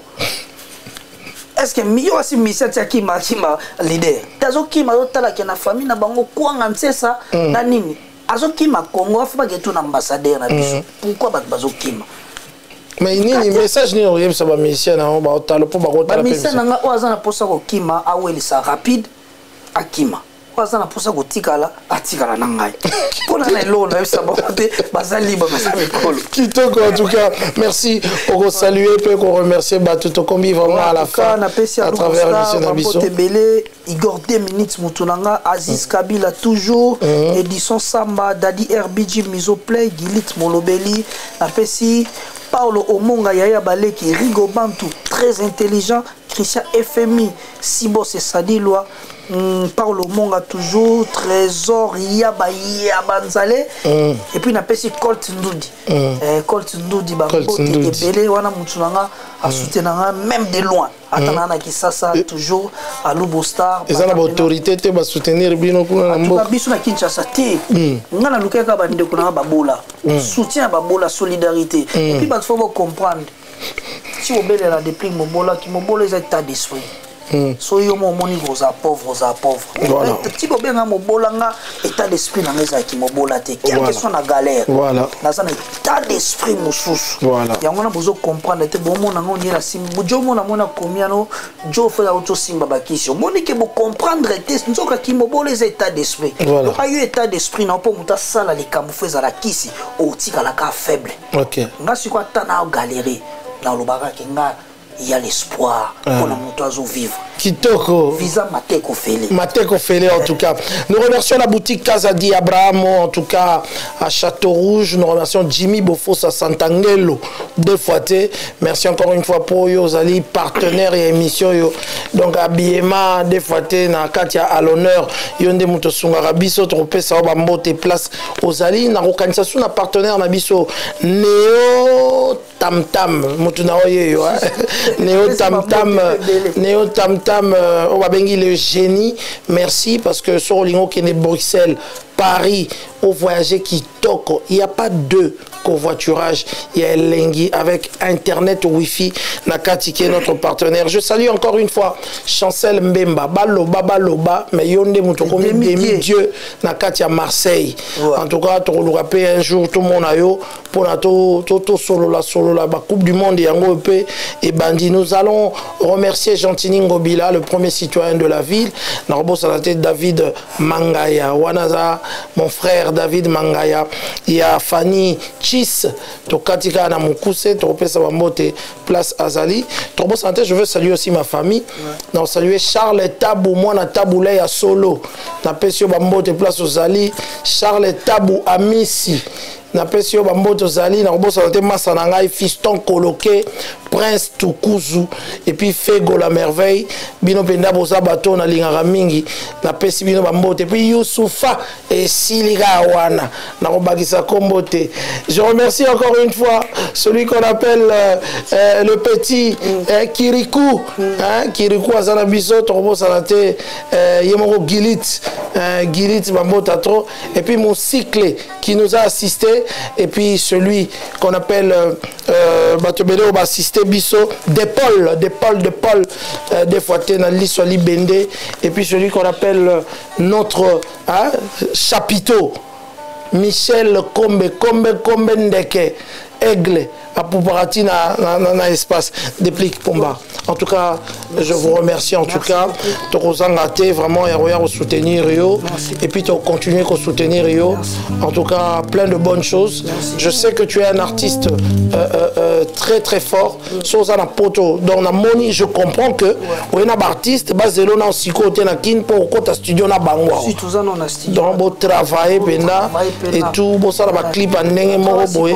[SPEAKER 1] Est-ce que miyo asi mission tia kima kima leader tazo kima yotala ke na famille na bango kwanga nsesa na nini azo kima Congo afa ba geto na ambassadeur na biso pourquoi ba bazo kima
[SPEAKER 2] mais nini message ni oyeb sa ba mission na ba otalo po ba otala
[SPEAKER 1] ba mission nga oza na posa ko kima aweli sa rapide akima oza na posa ko tikala atikala na ngai pona na lo na bisa ba te bazali ba bazali polo
[SPEAKER 2] kitoko en tout cas merci pour saluer peut qu'on remercier Batuto Kombi vraiment à la fin à travers l'émission d'Abisso
[SPEAKER 1] Igor deux minutes mutunanga Aziz Kabila toujours Edison Samba Dadi R B G Mizo Play Gilit Molobeli na pesi Paulo Omonga Yaya Baleki Rigo Bantu très intelligent Christian F M I Sibo Sadiloa Mm, Paulo Monga toujours Trésor Yaba Yabanzale mm. Et puis na pesi Colt Ndudi mm. eh, Colt Ndudi ba ebele wana mutunanga a soutenanga même de loin atana na Kisasa toujours à Lubo Star
[SPEAKER 2] et ça la autorité te ba soutenir bino kuna
[SPEAKER 1] mbo biso na Kinshasa te ngana lukeka ba ndeko na babola soutien babola solidarité et puis ba faut comprendre si obele la depuis mobola ki mobola est état d'esprit. So yo mo moni goza pauvre goza pauvre ti ko benga mo bolanga état d'esprit na ngeza ki mo bolate quelle que soit na galère
[SPEAKER 2] voilà
[SPEAKER 1] na sana état d'esprit mususu
[SPEAKER 2] voilà
[SPEAKER 1] yango na bozo comprendre te bon mona ngoni la sim bojo mona mona komiano jo fa auto simba bakisi moni ke bo comprendre te nzoka ki mo boleza état d'esprit donc ayo état d'esprit na po muta sala le camoufler la kisi o tika la ka faible
[SPEAKER 2] OK
[SPEAKER 1] ngasi kwa tana galérer na lobaka kenga il y a l'espoir pour la montagne vivre.
[SPEAKER 2] Kitoko.
[SPEAKER 1] Visa Mateko Fele.
[SPEAKER 2] Mateko Fele en tout cas. Nous remercions la boutique Casadi Abraham en tout cas à Château Rouge. Nous remercions Jimmy Bofos à Santangelo deux fois. Merci encore une fois pour yo Zali partenaire et émission yo. Donc à Biema deux fois na Katia à l'honneur Yonde Mutosunga Rabiso tropé ça va mbote place aux Zali na organisation na partenaire na biso Néo Tam Tam mutuna oye yo. Néo Tam Tam Néo Tam Tam on va bengi le génie. Merci parce que sur Lingo qui est Bruxelles, Paris, au voyager qui toque, il n'y a pas deux covoiturage, il y a Lengi avec internet wifi Nakati qui est notre partenaire. Je salue encore une fois Chancel Mbemba Baloba Baloba mais Yonde Mutokomi Demi Dieu Nakati à Marseille. Ouais. En tout cas, tu le rappelles un jour tout le monde a eu pour la toto solo la solo la Coupe du Monde et Yango et Bandi. Nous allons remercier Gentini Ngobila, le premier citoyen de la ville. Narbo Salate David Mangaya Wanaza mon frère David Mangaya, il y a Fanny Chis, Tokatika na Mukuse, Topesa Bambote, place Azali. Trop santé, je veux saluer aussi ma famille. Non, saluer Charles Tabou, moi na Taboulé à Solo, na Pesio Bambote, place Azali, Charles Tabou à Missi. Na pesio bamboto zali na bosa te masananga fiston coloqué Prince Tukuzu et puis Fego la merveille bino penda bosa bato na lingara mingi na pesi bino bambote et puis Youssoufa et Siliga wana na robakisa kombote. Je remercie encore une fois celui qu'on appelle euh, euh, le petit euh, Kirikou hein Kirikou azana biso to bosa na te euh, yemoko Gilit euh, Gilit bambota trop et puis mon cycle qui nous a assisté. Et puis celui qu'on appelle euh, Batobele ou assisté Bisso, des Paul, des Paul, des Paul, euh, des fois Tenali Soli Bende. Et puis celui qu'on appelle euh, notre hein, chapiteau, Michel Kombe, Kombe, Kombe Ndeke, Aigle, à Pouparati na, na, na, na espace, déplique Pomba. En tout cas, merci. Je vous remercie en merci tout cas. Tu as vraiment et soutenir Rio. Et puis tu as continué à soutenir Rio. Merci. En tout cas, plein de bonnes choses. Merci. Je sais que tu es un artiste euh, euh, euh, très très fort. Sozana Poto. Donc, na Moni, je comprends que on est un artiste, basé là dans Siko, tu es un kin pour côté studio na Bangwa. Donc, vous travaillez et tout, vous avez un clip en nenge moro boy.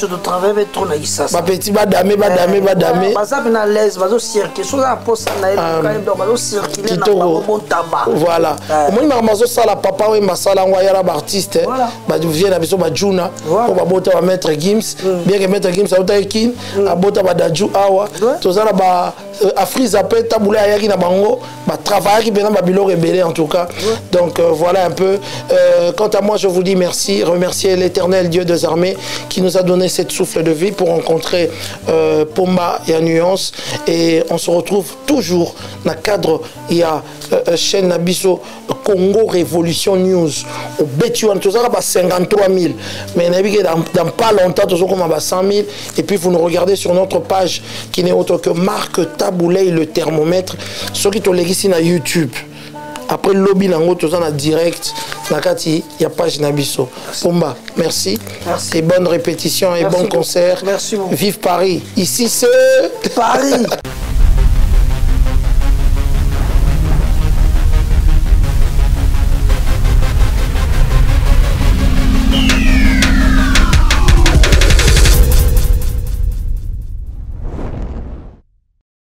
[SPEAKER 2] Ba petit ba dame ba dame ba dame.
[SPEAKER 1] Ba ça na l'aise, ba circuler sur la poste na quand même donc ba circuler na bon tabac.
[SPEAKER 2] Voilà. Moi ma mazo sala papa oui ma sala ngwa ya ba artiste. Ba vient na biso ba juna pour ba bota ba maître Gims, bien que maître Gims a uta kin, a bota ba daju awa. Tozala ba Afriza pe taboula ya ki na bango, ba travailler qui bena ba bilo rebelle en tout cas. Donc voilà un peu. Quant à moi je vous dis merci, remercier l'Éternel Dieu des armées qui nous a donné cette souffle de vie pour rencontrer euh, Pomba et à Nuance et on se retrouve toujours dans le cadre il y a euh, chaîne Nabiso Congo Révolution News au Bétuan tout ça là cinquante-trois mille mais dans, dans pas longtemps tout ça comme à cent mille et puis vous nous regardez sur notre page qui n'est autre que Marc Taboulay le thermomètre ce qui te ici sur YouTube. Après le lobby, tout en direct, il y a page Nabiso. Pomba, merci. merci. Et bonne répétition et merci bon concert.
[SPEAKER 1] Merci beaucoup.
[SPEAKER 2] Vive Paris. Ici c'est
[SPEAKER 1] Paris.